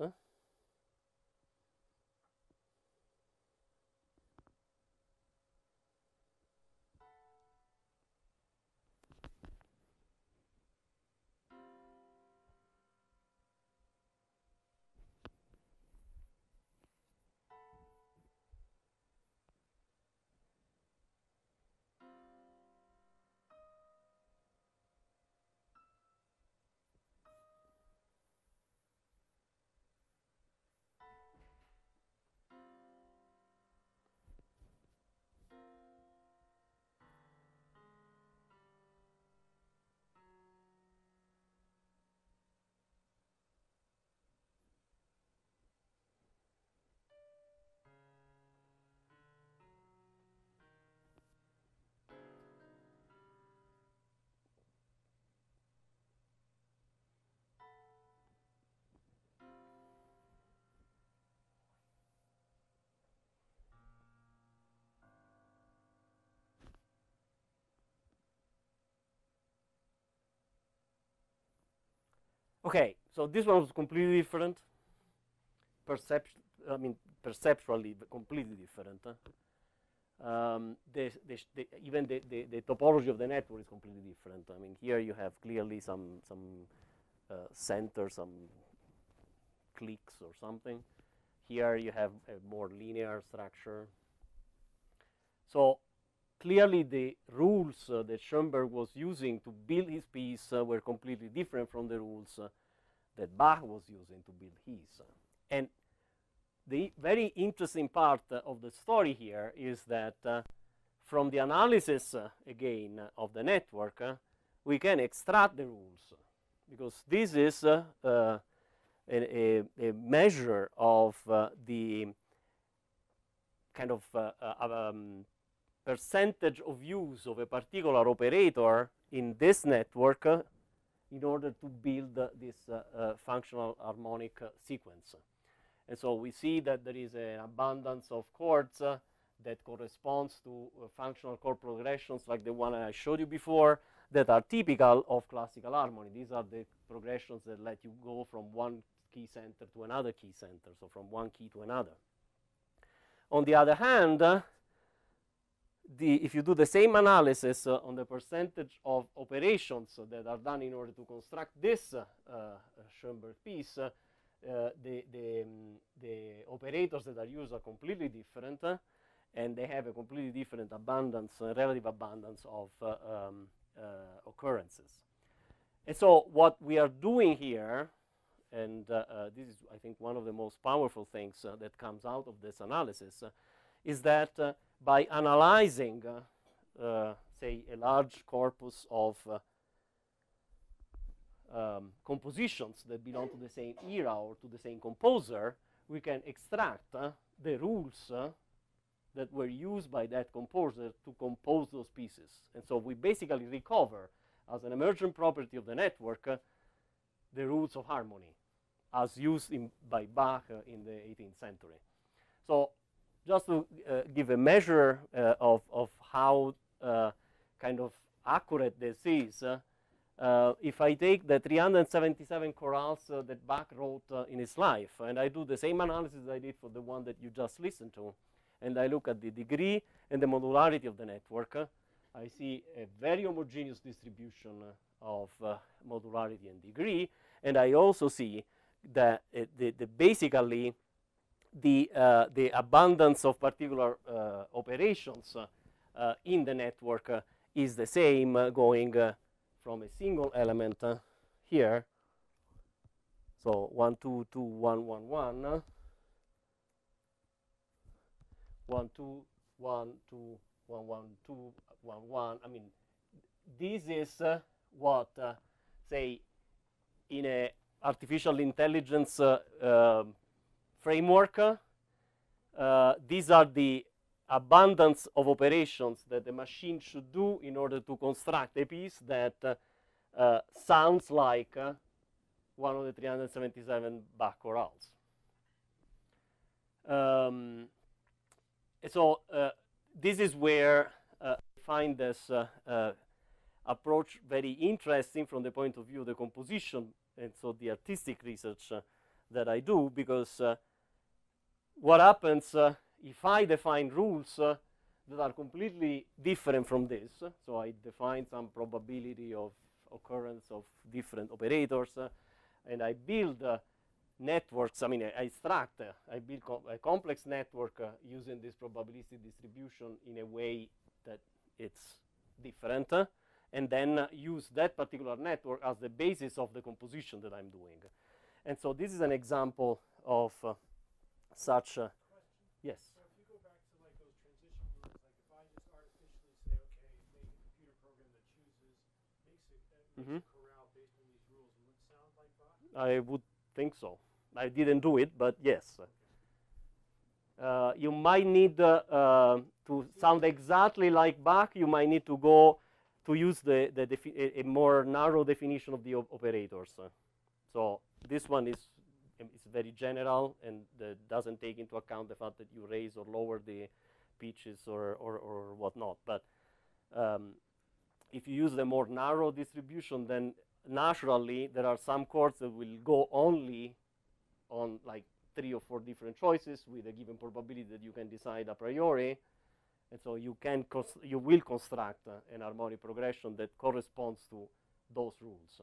Okay, so this one was completely different. Perception, I mean, perceptually completely different. Huh? Um, the, the, the, even the, the, the topology of the network is completely different. I mean, here you have clearly some some uh, center, some cliques or something. Here you have a more linear structure. So clearly the rules uh, that Schoenberg was using to build his piece uh, were completely different from the rules uh, that Bach was using to build his. And the very interesting part uh, of the story here is that uh, from the analysis, uh, again, uh, of the network, uh, we can extract the rules, because this is uh, uh, a, a, a measure of uh, the kind of uh, uh, um, percentage of use of a particular operator in this network uh, in order to build uh, this uh, uh, functional harmonic uh, sequence. And so we see that there is an abundance of chords uh, that corresponds to uh, functional chord progressions like the one I showed you before that are typical of classical harmony. These are the progressions that let you go from one key center to another key center, so from one key to another. On the other hand, uh, the, if you do the same analysis uh, on the percentage of operations uh, that are done in order to construct this uh, uh, Schoenberg piece, uh, Uh, the, the, um, the operators that are used are completely different, uh, and they have a completely different abundance, uh, relative abundance of uh, um, uh, occurrences. And so what we are doing here, and uh, uh, this is, I think, one of the most powerful things uh, that comes out of this analysis, uh, is that uh, by analyzing, uh, uh, say, a large corpus of uh, Um, compositions that belong to the same era or to the same composer, we can extract uh, the rules uh, that were used by that composer to compose those pieces. And so we basically recover, as an emergent property of the network, uh, the rules of harmony as used in, by Bach uh, in the eighteenth century. So just to uh, give a measure uh, of, of how uh, kind of accurate this is, uh, Uh, if I take the three hundred seventy-seven chorales uh, that Bach wrote uh, in his life, and I do the same analysis I did for the one that you just listened to, and I look at the degree and the modularity of the network, uh, I see a very homogeneous distribution uh, of uh, modularity and degree, and I also see that uh, the, the basically the, uh, the abundance of particular uh, operations uh, uh, in the network uh, is the same uh, going uh, from a single element uh, here, so one, two, two, one, one, one, uh, one, two, one, two, one, one, two, one, one. I mean, this is uh, what, uh, say, in a artificial intelligence uh, uh, framework, uh, uh, these are the abundance of operations that the machine should do in order to construct a piece that uh, uh, sounds like uh, one of the three hundred seventy-seven Bach chorales. Um, so uh, this is where uh, I find this uh, uh, approach very interesting from the point of view of the composition and so the artistic research uh, that I do, because uh, what happens uh, if I define rules uh, that are completely different from this, uh, so I define some probability of occurrence of different operators, uh, and I build uh, networks, I mean, I, I extract, uh, I build com a complex network uh, using this probabilistic distribution in a way that it's different, uh, and then uh, use that particular network as the basis of the composition that I'm doing. And so this is an example of uh, such, uh, yes? Mm-hmm. I would think so. I didn't do it, but yes. Uh, you might need uh, uh, to sound exactly like Bach. You might need to go to use the, the a, a more narrow definition of the op operators. Uh, so this one is is very general and uh, doesn't take into account the fact that you raise or lower the pitches or or, or whatnot. But um, if you use the more narrow distribution, then naturally there are some chords that will go only on like three or four different choices with a given probability that you can decide a priori, And so you can you will construct uh, an harmonic progression that corresponds to those rules.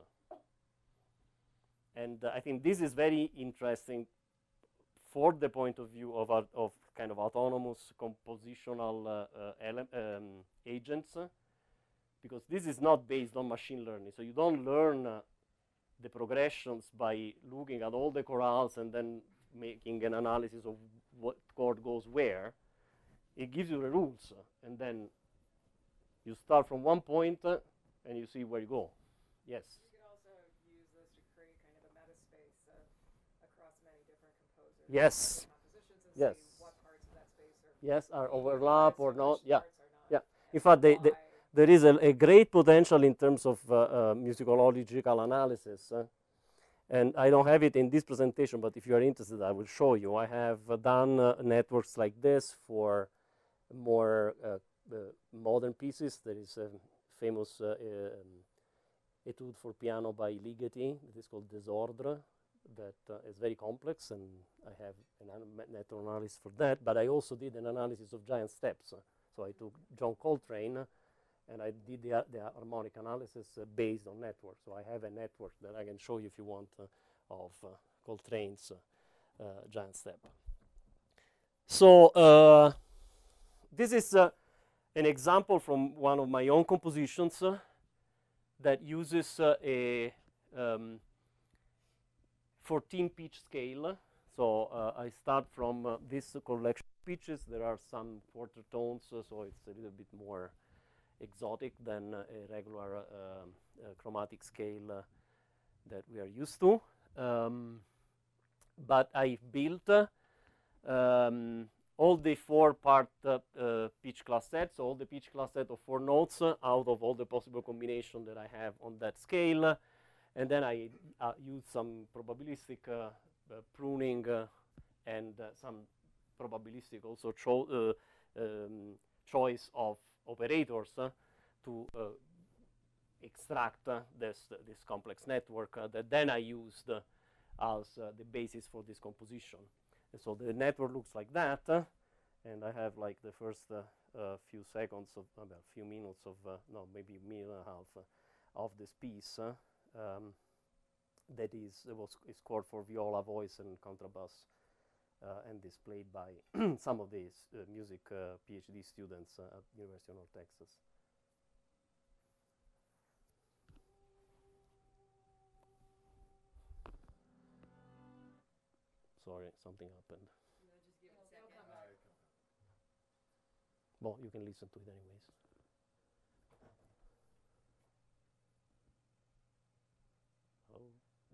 And uh, I think this is very interesting for the point of view of, uh, of kind of autonomous compositional uh, uh, um, agents, uh, because this is not based on machine learning. So you don't learn uh, the progressions by looking at all the chorales and then making an analysis of what chord goes where. It gives you the rules, uh, and then you start from one point uh, and you see where you go. Yes? You could also use this to create kind of a meta space uh, across many different composers. Yes. Compositions and Yes. see what parts of that space are Yes, are being overlap utilized or and not. which Yeah. parts are not, Yeah. and In fact, they, they, why. there is a, a great potential in terms of uh, uh, musicological analysis. Uh, and I don't have it in this presentation, but if you are interested, I will show you. I have uh, done uh, networks like this for more uh, uh, modern pieces. There is a famous uh, um, etude for piano by Ligeti. It is called Desordre. That uh, is very complex, and I have an network analysis for that. But I also did an analysis of giant steps. Uh, so I took John Coltrane, uh, and I did the, uh, the harmonic analysis uh, based on network. So I have a network that I can show you if you want uh, of uh, Coltrane's uh, uh, giant step. So uh, this is uh, an example from one of my own compositions uh, that uses uh, a um, fourteen pitch scale. So uh, I start from uh, this uh, collection of pitches. There are some quarter tones, uh, so it's a little bit more exotic than uh, a regular uh, uh, chromatic scale uh, that we are used to. Um, but I built uh, um, all the four part uh, uh, pitch class sets, so all the pitch class set of four notes uh, out of all the possible combination that I have on that scale. And then I uh, use some probabilistic uh, uh, pruning uh, and uh, some probabilistic also cho uh, um, choice of operators uh, to uh, extract uh, this uh, this complex network uh, that then I used uh, as uh, the basis for this composition. And so the network looks like that, uh, and I have like the first uh, uh, few seconds of a uh, few minutes of uh, no maybe a minute and a half uh, of this piece. Uh, Um, that is uh, was is scored for viola, voice, and contrabass, uh, and displayed by some of these uh, music uh, PhD students uh, at University of North Texas. Sorry, something happened. Just give it a second. Well, you can listen to it anyways. Hello.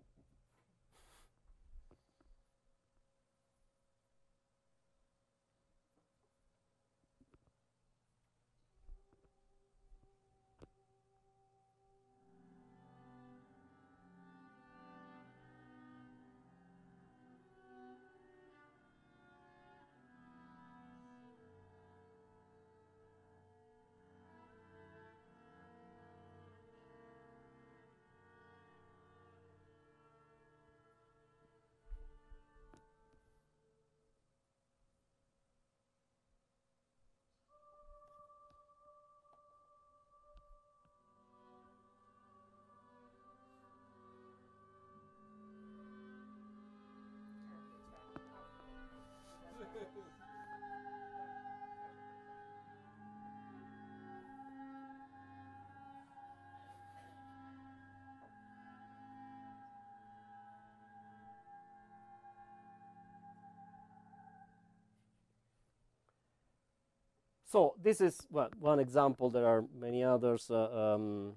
So this is well, one example. There are many others. Uh, um,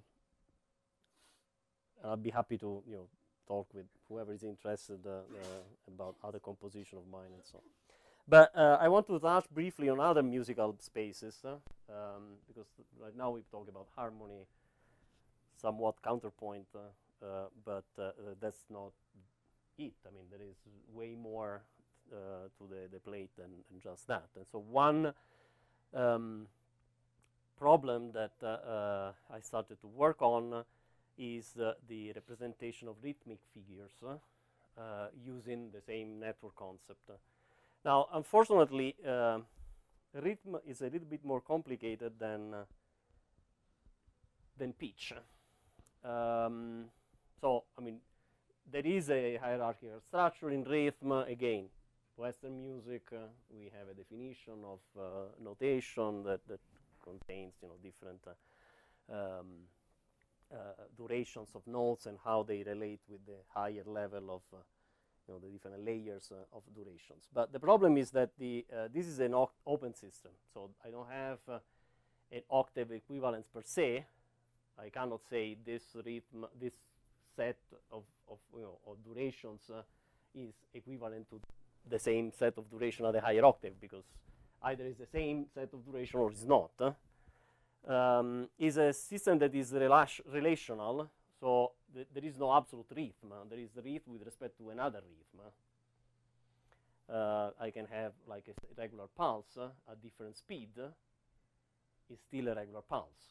I'll be happy to you know talk with whoever is interested uh, uh, about other composition of mine and so on. But uh, I want to touch briefly on other musical spaces uh, um, because right now we've talked about harmony, somewhat counterpoint, uh, uh, but uh, uh, that's not it. I mean, there is way more uh, to the, the plate than, than just that. And so one um, problem that uh, uh, I started to work on uh, is uh, the representation of rhythmic figures uh, uh, using the same network concept. Now, unfortunately, uh, rhythm is a little bit more complicated than uh, than pitch. Um, so, I mean, there is a hierarchical structure in rhythm. Again, Western music, uh, we have a definition of uh, notation that, that contains, you know, different uh, um, uh, durations of notes and how they relate with the higher level of, uh, you know, the different layers uh, of durations. But the problem is that the uh, this is an open system, so I don't have uh, an octave equivalence per se. I cannot say this rhythm, this set of, of, you know, of durations uh, is equivalent to the same set of duration at a higher octave, because either it's the same set of duration or it's not. Uh. Um, is a system that is rela relational, so th there is no absolute rhythm. Uh. There is the rhythm with respect to another rhythm. Uh, I can have like a regular pulse uh, at different speed. Uh, it's still a regular pulse.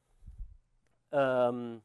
Um,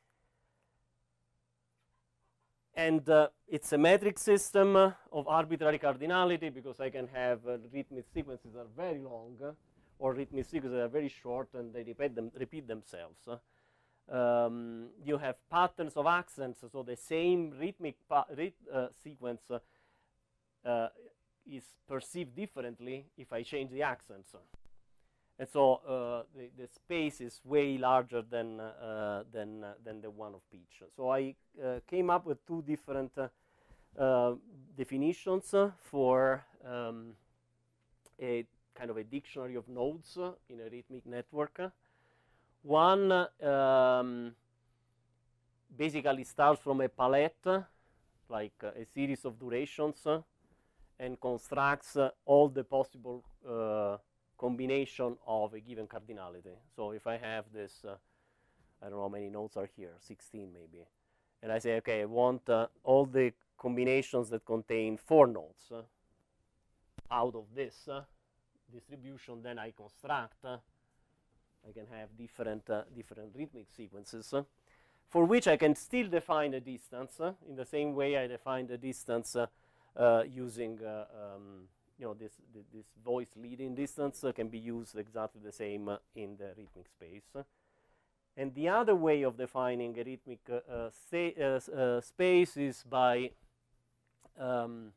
and uh, it's a metric system uh, of arbitrary cardinality, because I can have uh, rhythmic sequences that are very long uh, or rhythmic sequences that are very short and they repeat, them, repeat themselves. Uh. Um, you have patterns of accents, so the same rhythmic ryth uh, sequence uh, uh, is perceived differently if I change the accents. And so uh, the, the space is way larger than, uh, than, uh, than the one of pitch. So I uh, came up with two different uh, uh, definitions uh, for um, a kind of a dictionary of nodes uh, in a rhythmic network. One uh, um, basically starts from a palette, like uh, a series of durations, uh, and constructs uh, all the possible uh, combination of a given cardinality. So if I have this, uh, I don't know how many notes are here, sixteen maybe, and I say, okay, I want uh, all the combinations that contain four notes uh, out of this uh, distribution, then I construct, uh, I can have different, uh, different rhythmic sequences, uh, for which I can still define a distance uh, in the same way I define the distance uh, uh, using uh, um, you know, this, th this voice leading distance uh, can be used exactly the same uh, in the rhythmic space. And the other way of defining a rhythmic uh, uh, uh, uh, space is by um,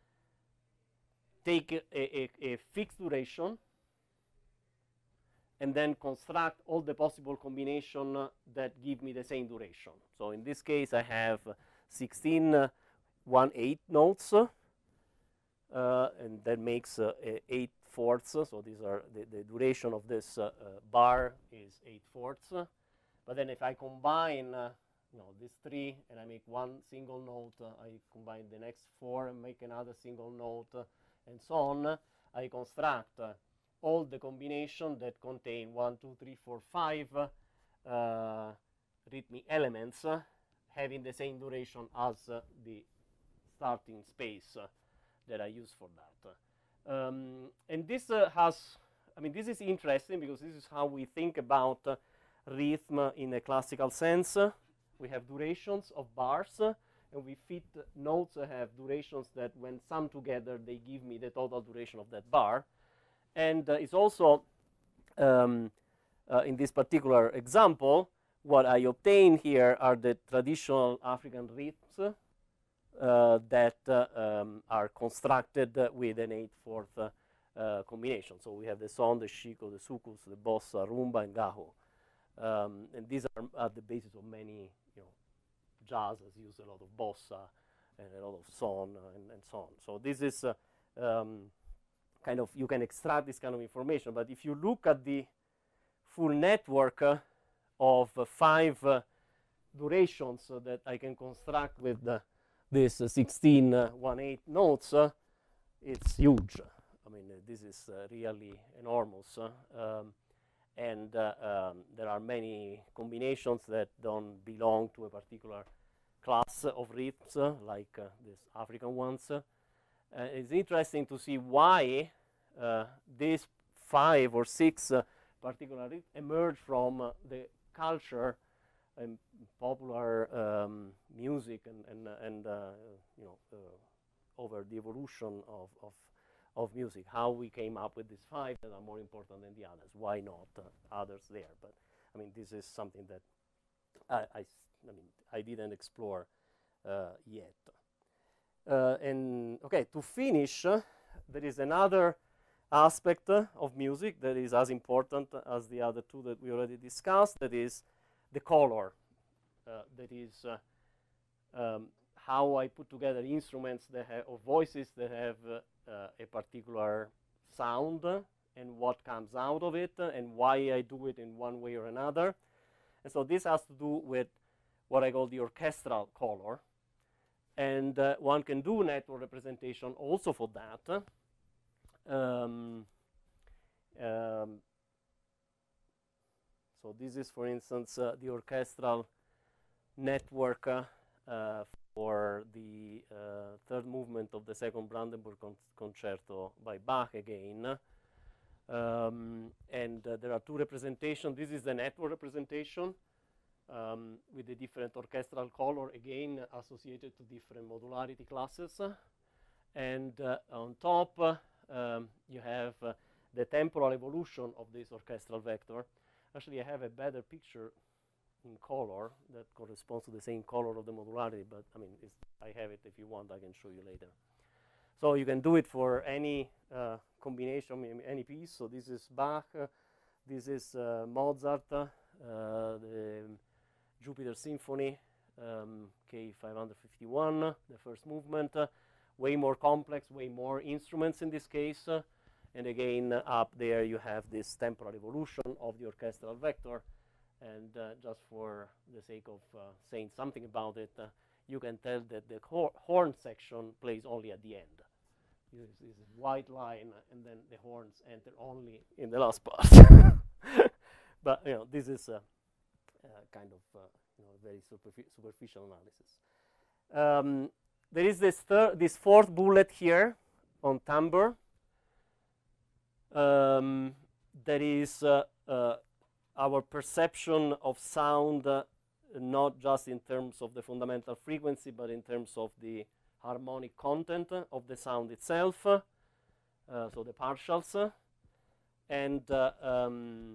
take a, a, a fixed duration and then construct all the possible combinations uh, that give me the same duration. So in this case, I have sixteen uh, one eighth notes. Uh, Uh, and that makes uh, eight fourths. Uh, so these are the, the duration of this uh, uh, bar is eight fourths. Uh, but then if I combine, uh, you know, these three and I make one single note, uh, I combine the next four and make another single note, uh, and so on. Uh, I construct uh, all the combinations that contain one, two, three, four, five uh, rhythmic elements uh, having the same duration as uh, the starting space uh, that I use for that. Um, and this uh, has, I mean, this is interesting because this is how we think about uh, rhythm in a classical sense. Uh, we have durations of bars, uh, and we fit uh, notes that have durations that when summed together, they give me the total duration of that bar. And uh, it's also, um, uh, in this particular example, what I obtain here are the traditional African rhythms Uh, that uh, um, are constructed uh, with an eight-fourth uh, uh, combination. So we have the son, the shiko, the sukus, the bossa, rumba, and gaho. Um, and these are at the basis of many, you know, jazzes use a lot of bossa and a lot of son uh, and, and so on. So this is uh, um, kind of, you can extract this kind of information. But if you look at the full network uh, of uh, five uh, durations uh, that I can construct with the this uh, sixteen uh, one eighth notes, uh, it's huge. I mean, uh, this is uh, really enormous. Uh, um, and uh, um, there are many combinations that don't belong to a particular class of rhythms, uh, like uh, these African ones. Uh, it's interesting to see why uh, these five or six uh, particular rhythms emerge from uh, the culture and popular um, music and, and, uh, and uh, you know, uh, over the evolution of, of, of music. How we came up with these five that are more important than the others. Why not uh, others there? But I mean, this is something that I, I, I mean, I didn't explore uh, yet. Uh, and okay, to finish, uh, there is another aspect uh, of music that is as important as the other two that we already discussed. That is the color. Uh, that is uh, um, how I put together instruments that have, or voices that have uh, uh, a particular sound uh, and what comes out of it uh, and why I do it in one way or another. And so this has to do with what I call the orchestral color. And uh, one can do network representation also for that. Um, um, so this is, for instance, uh, the orchestral network uh, uh, for the uh, third movement of the second Brandenburg con concerto by Bach again. Um, and uh, there are two representations. This is the network representation um, with the different orchestral color, again associated to different modularity classes. And uh, on top, uh, um, you have uh, the temporal evolution of this orchestral vector. Actually, I have a better picture in color that corresponds to the same color of the modularity, but I mean, it's, I have it. If you want, I can show you later. So you can do it for any uh, combination, any piece. So this is Bach, uh, this is uh, Mozart, uh, the Jupiter Symphony, um, K five fifty-one, the first movement, uh, way more complex, way more instruments in this case. Uh, and again, uh, up there you have this temporal evolution of the orchestral vector. And uh, just for the sake of uh, saying something about it, uh, you can tell that the hor horn section plays only at the end. This is a white line, and then the horns enter only in the last part. But you know, this is a, a kind of uh, you know, very superfi superficial analysis. Um, there is this third, this fourth bullet here on timbre. Um, that is uh, uh, our perception of sound, uh, not just in terms of the fundamental frequency, but in terms of the harmonic content uh, of the sound itself, uh, so the partials. Uh, and uh, um,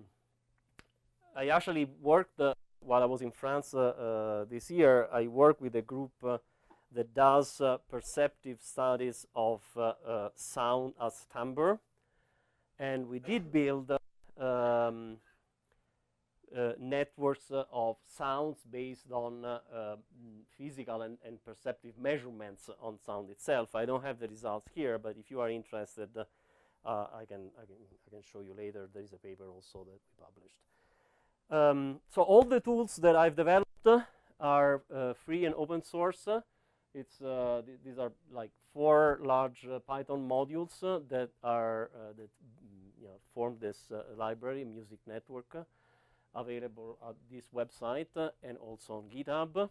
I actually worked, uh, while I was in France uh, uh, this year, I worked with a group uh, that does uh, perceptive studies of uh, uh, sound as timbre. And we did build uh, um, Uh, networks uh, of sounds based on uh, uh, physical and, and perceptive measurements on sound itself. I don't have the results here, but if you are interested, uh, uh, I can I can I can show you later. There is a paper also that we published. Um, so all the tools that I've developed uh, are uh, free and open source. Uh, it's uh, th these are like four large uh, Python modules uh, that are uh, that mm, you know, form this uh, library, Music Network. Uh, available at this website uh, and also on GitHub.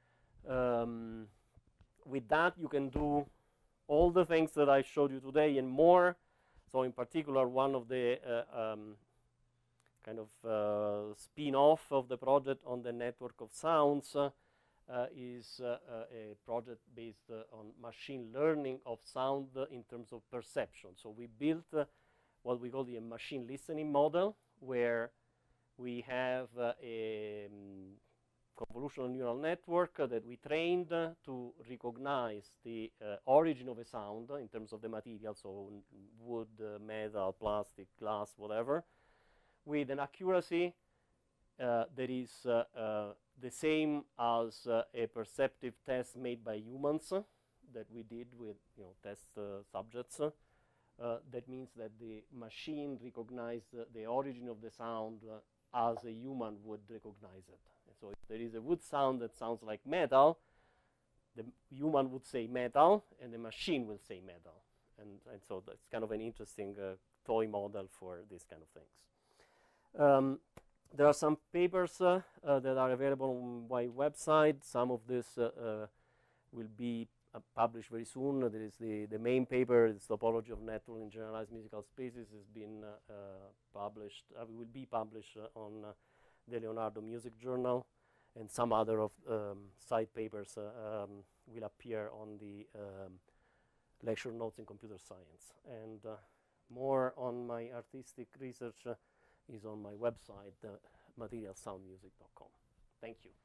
Um, with that, you can do all the things that I showed you today and more. So in particular, one of the uh, um, kind of uh, spin-off of the project on the network of sounds uh, uh, is uh, uh, a project based uh, on machine learning of sound uh, in terms of perception. So we built uh, what we call the machine listening model, where we have uh, a um, convolutional neural network uh, that we trained uh, to recognize the uh, origin of a sound uh, in terms of the material, so wood, uh, metal, plastic, glass, whatever, with an accuracy uh, that is uh, uh, the same as uh, a perceptive test made by humans uh, that we did with you know, test uh, subjects. Uh, that means that the machine recognized uh, the origin of the sound uh, as a human would recognize it. And so if there is a wood sound that sounds like metal, the human would say metal, and the machine will say metal. And, and so that's kind of an interesting uh, toy model for these kind of things. Um, there are some papers uh, uh, that are available on my website. Some of this uh, uh, will be uh, published very soon. Uh, there is the, the main paper, it's Topology of Network in Generalized Musical Spaces, has been uh, uh, published, uh, will be published uh, on uh, the Leonardo Music Journal, and some other of um, side papers uh, um, will appear on the um, lecture notes in computer science. And uh, more on my artistic research uh, is on my website, uh, material sound music dot com. Thank you.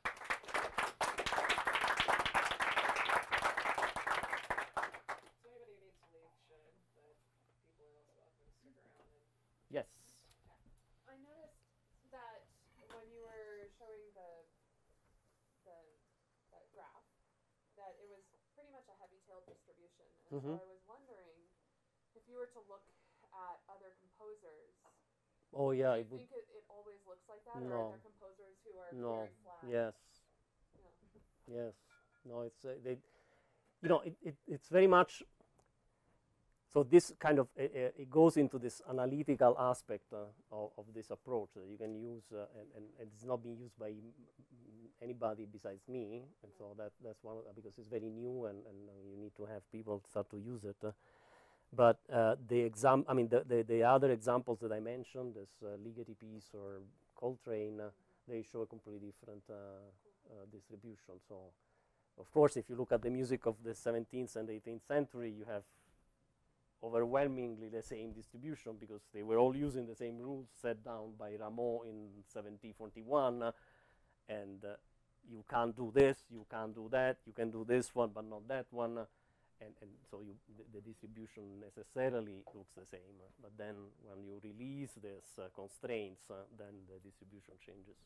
So anybody who needs to leave should, but people are also welcome to stick around and Yes. I noticed that when you were showing the the that graph, that it was pretty much a heavy-tailed distribution, and Mhm. so I was wondering if you were to look at other composers. Oh yeah, do it you would. think it, it always looks like that, or No. are there composers who are No. very flat? Yes. Yeah. Yes. No, it's uh, they. You know, it, it it's very much. So this kind of uh, uh, it goes into this analytical aspect uh, of, of this approach that you can use, uh, and, and, and it's not being used by m- m- anybody besides me, and so that that's one of, because it's very new, and, and uh, you need to have people start to use it. Uh, but uh, the exam, I mean, the, the the other examples that I mentioned, this uh, Ligeti piece or Coltrane, uh, they show a completely different uh, uh, distribution. So, of course, if you look at the music of the seventeenth and eighteenth century, you have overwhelmingly the same distribution because they were all using the same rules set down by Rameau in seventeen forty-one, uh, and uh, you can't do this, you can't do that, you can do this one but not that one, uh, and, and so you, the, the distribution necessarily looks the same. Uh, but then when you release these uh, constraints, uh, then the distribution changes.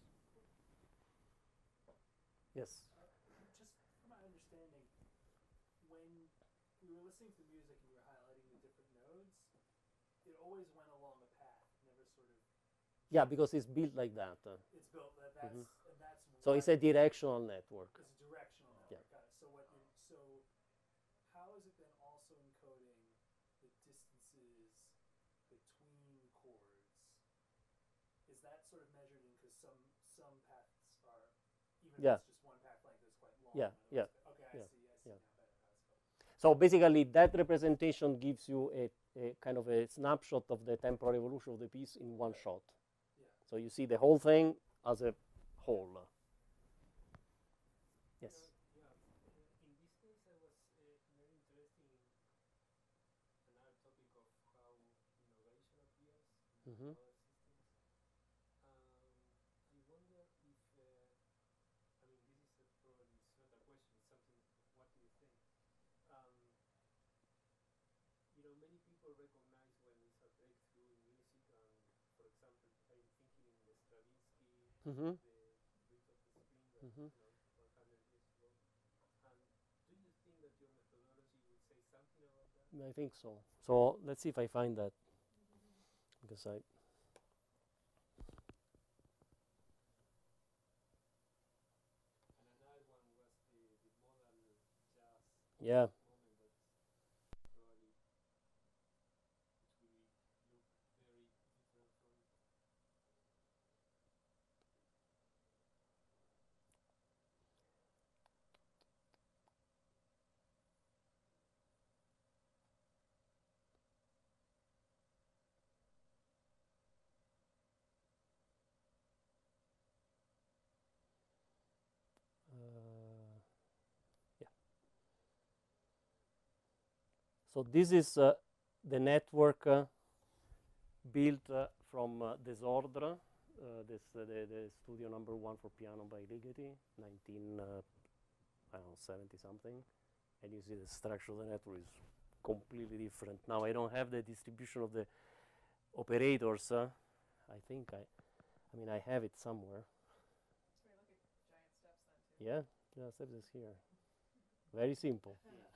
Yes? Just from my understanding, when we were listening to music and you were highlighting the different nodes, it always went along a path, never sort of. Yeah, because it's built like that. Uh, It's built that that's Mhm. and that's. so what it's a directional network. It's a directional network. Yeah. Got it. So what? You're, so how is it then also encoding the distances between chords? Is that sort of measured in because some some paths are even Yeah. if it's just one path length is quite long. Yeah, and yeah, others- Okay, I yeah, see. I see yeah. now better how it's built. So basically, that representation gives you a, a kind of a snapshot of the temporal evolution of the piece in one shot. Yeah. So you see the whole thing as a whole. Yes. Uh, yeah, uh, in this case, I was uh, very interested in another topic of how innovation appears in Mhm. other systems. Um, I wonder if, uh, I mean, this is a, probably it's not a question, it's something. What do you think? Um, you know, many people recognize when it's a breakthrough in music, and for example, I'm thinking in the Stravinsky, Mhm. the Bridge of the Spring, that, Mhm. you know, one hundred years ago. And do you think that your methodology would say something about that? I think so. So let's see if I find that, because I. And another one was the, the modern jazz Yeah. moment that probably it will look very different from. Uh, yeah. So this is uh, the network uh, built uh, from uh, Desordre, uh, this uh, the, the studio number one for piano by Ligeti, nineteen uh, I don't know seventy something, and you see the structure of the network is completely different. Now I don't have the distribution of the operators. Uh, I think I, I mean I have it somewhere. so we look at giant steps then too. Yeah, yeah, steps is here. Very simple.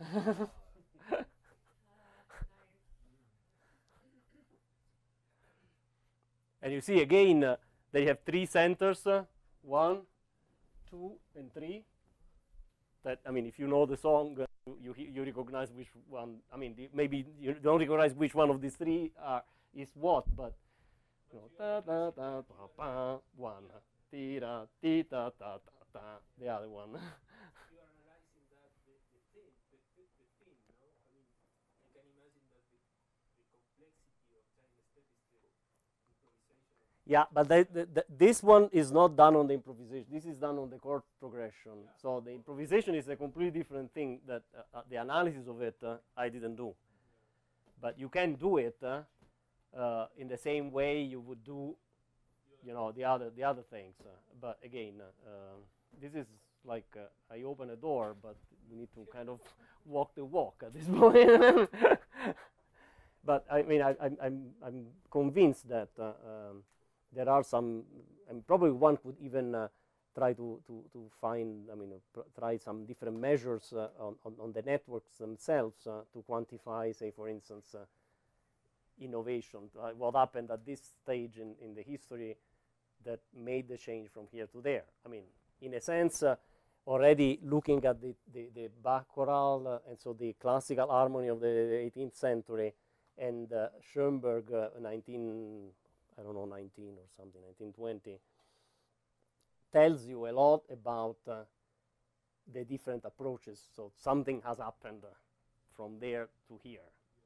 And you see again, uh, they have three centers, uh, one, two, and three. That I mean, if you know the song, uh, you, you you recognize which one. I mean, the, maybe you don't recognize which one of these three are is what, but you know, ta ta ta ta pa one, ti da ti ta ta ta ta the other one. You are analyzing that the, the theme, the, the, the theme, no? I mean, I can imagine that the, the complexity of giant step is the improvisation of Yeah, but they, the, the, this one is not done on the improvisation. This is done on the chord progression. So the improvisation is a completely different thing. That uh, uh, the analysis of it uh, I didn't do, but you can do it uh, uh, in the same way you would do, you know, the other the other things. Uh, but again, uh, uh, this is like uh, I open a door, but we need to kind of walk the walk at this point. But I mean, I, I'm I'm I'm convinced that. Uh, um, There are some, and probably one could even uh, try to, to, to find, I mean, uh, try some different measures uh, on, on, on the networks themselves uh, to quantify, say, for instance, uh, innovation. Uh, what happened at this stage in, in the history that made the change from here to there. I mean, in a sense, uh, already looking at the, the, the Bach chorale, uh, and so the classical harmony of the eighteenth century, and uh, Schoenberg, uh, nineteen, I don't know, nineteen or something, nineteen twenty, tells you a lot about uh, the different approaches. So something has happened uh, from there to here.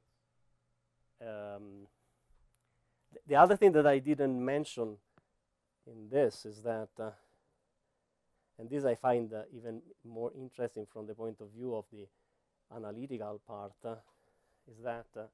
Um, th the other thing that I didn't mention in this is that, uh, and this I find uh, even more interesting from the point of view of the analytical part, uh, is that uh,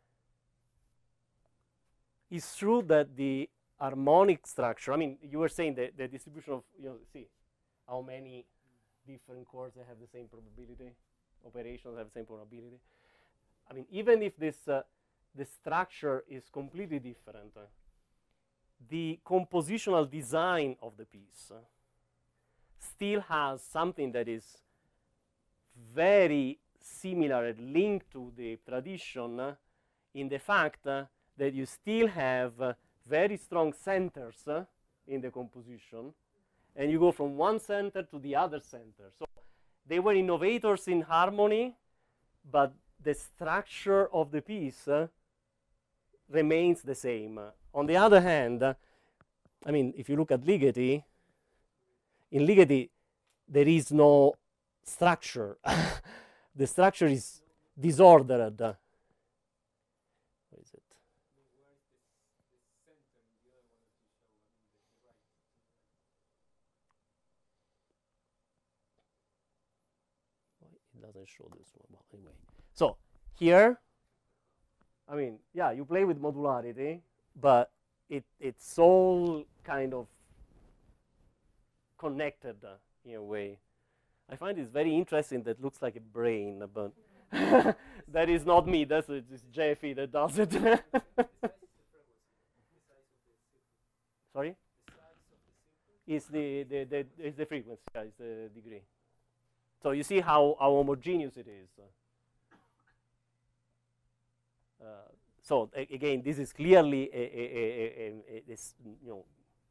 it's true that the harmonic structure, I mean, you were saying that the distribution of, you know, see how many different chords have the same probability, operations have the same probability. I mean, even if this, uh, the structure is completely different, uh, the compositional design of the piece uh, still has something that is very similar and linked to the tradition uh, in the fact uh, that you still have uh, very strong centers uh, in the composition, and you go from one center to the other center. So they were innovators in harmony, but the structure of the piece uh, remains the same. Uh, on the other hand, uh, I mean, if you look at Ligeti, in Ligeti there is no structure. The structure is disordered. Uh, what is it? It doesn't show this one. Well, anyway. So here, I mean, yeah, you play with modularity, but it it's all kind of connected uh, in a way. I find it's very interesting. That looks like a brain, but that is not me. That's it. It's Jeffy that does it. Sorry? It's the the the it's the frequency. Yeah, it's the degree. So you see how, how homogeneous it is. Uh, so a, again, this is clearly a, a, a, a, a this, you know,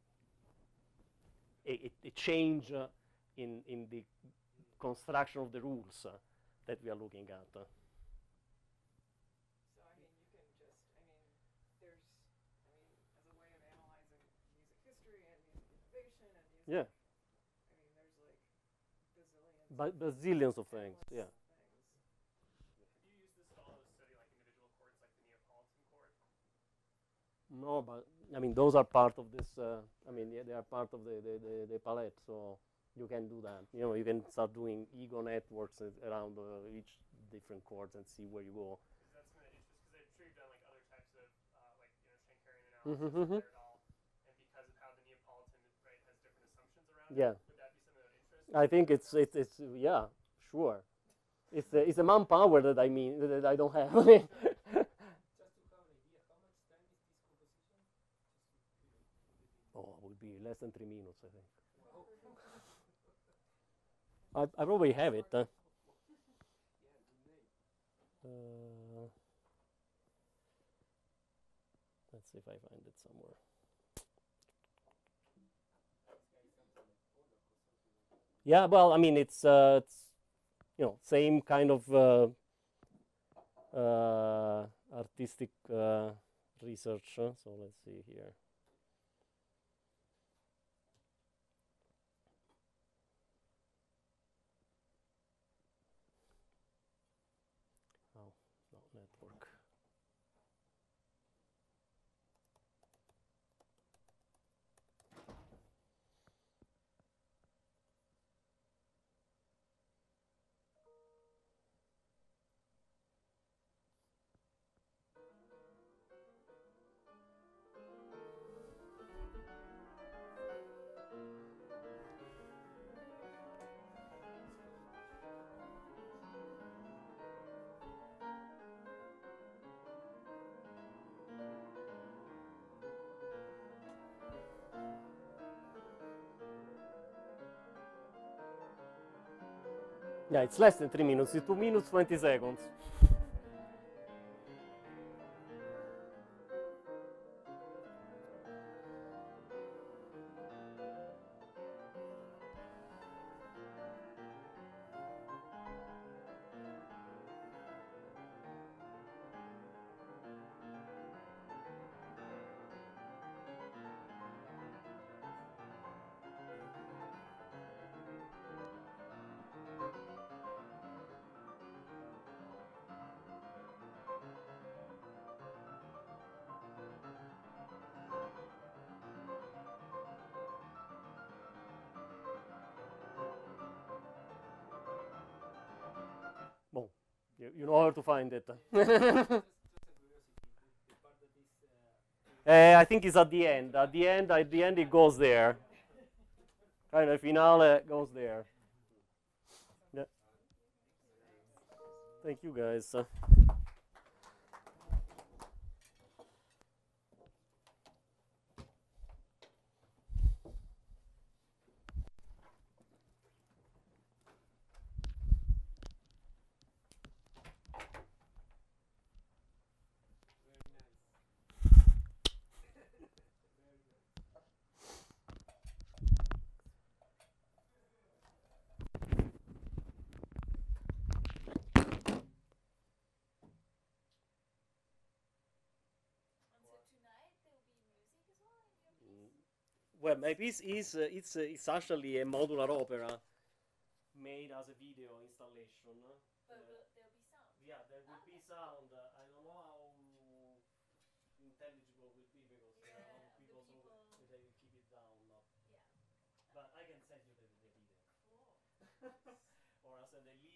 a, a change uh, in in the construction of the rules uh, that we are looking at. Uh. So I mean, you can just, I mean, there's, I mean, as a way of analyzing music history and music innovation and music. Yeah. I mean, there's like bazillions. Ba- bazillions of things. Yeah. things. Have you used this at all to study like individual chords, like the Neapolitan chord? No, but I mean, those are part of this. Uh, I mean, yeah, they are part of the, the, the, the palette, so you can do that. You know, you can start doing ego networks uh, around uh, each different chords and see where you go. Because that's kind of interesting. Because I'm sure you've done like other types of uh, like you know Schenkerian Mhm, analysis mhm. of Baird-all, and because of how the Neapolitan right has different assumptions around Yeah. it, would that be something that would interest you? I think it's it's it's yeah, sure. It's a, it's a manpower that I mean that I don't have. Just to have an idea, how much time is this composition? Oh, it would be less than three minutes, I think. I, I probably have it. Uh, uh, let's see if I find it somewhere. Yeah, well, I mean, it's uh, it's you know same kind of uh, uh, artistic uh, research. Uh, so let's see here. Oh, no network. Yeah, it's less than three minutes. It's two minutes twenty seconds. Bon, you, you know where to find it. Just, just a curiosity, the, the part that is uh, Eh, I think it's at the end. At the end, at the end, it goes there. Kind of finale goes there. Yeah. Thank you, guys. very nice. Very nice. Well, my piece is uh, it's uh, it's actually a modular opera made as a video installation. But Uh, will, there'll be sound. yeah, there will be sound. Uh, I don't know how intelligible it will be because there are a lot of Yeah, people, the so people- they will keep it down. Not, Yeah. but I can send you the, the video. Cool. Or as a the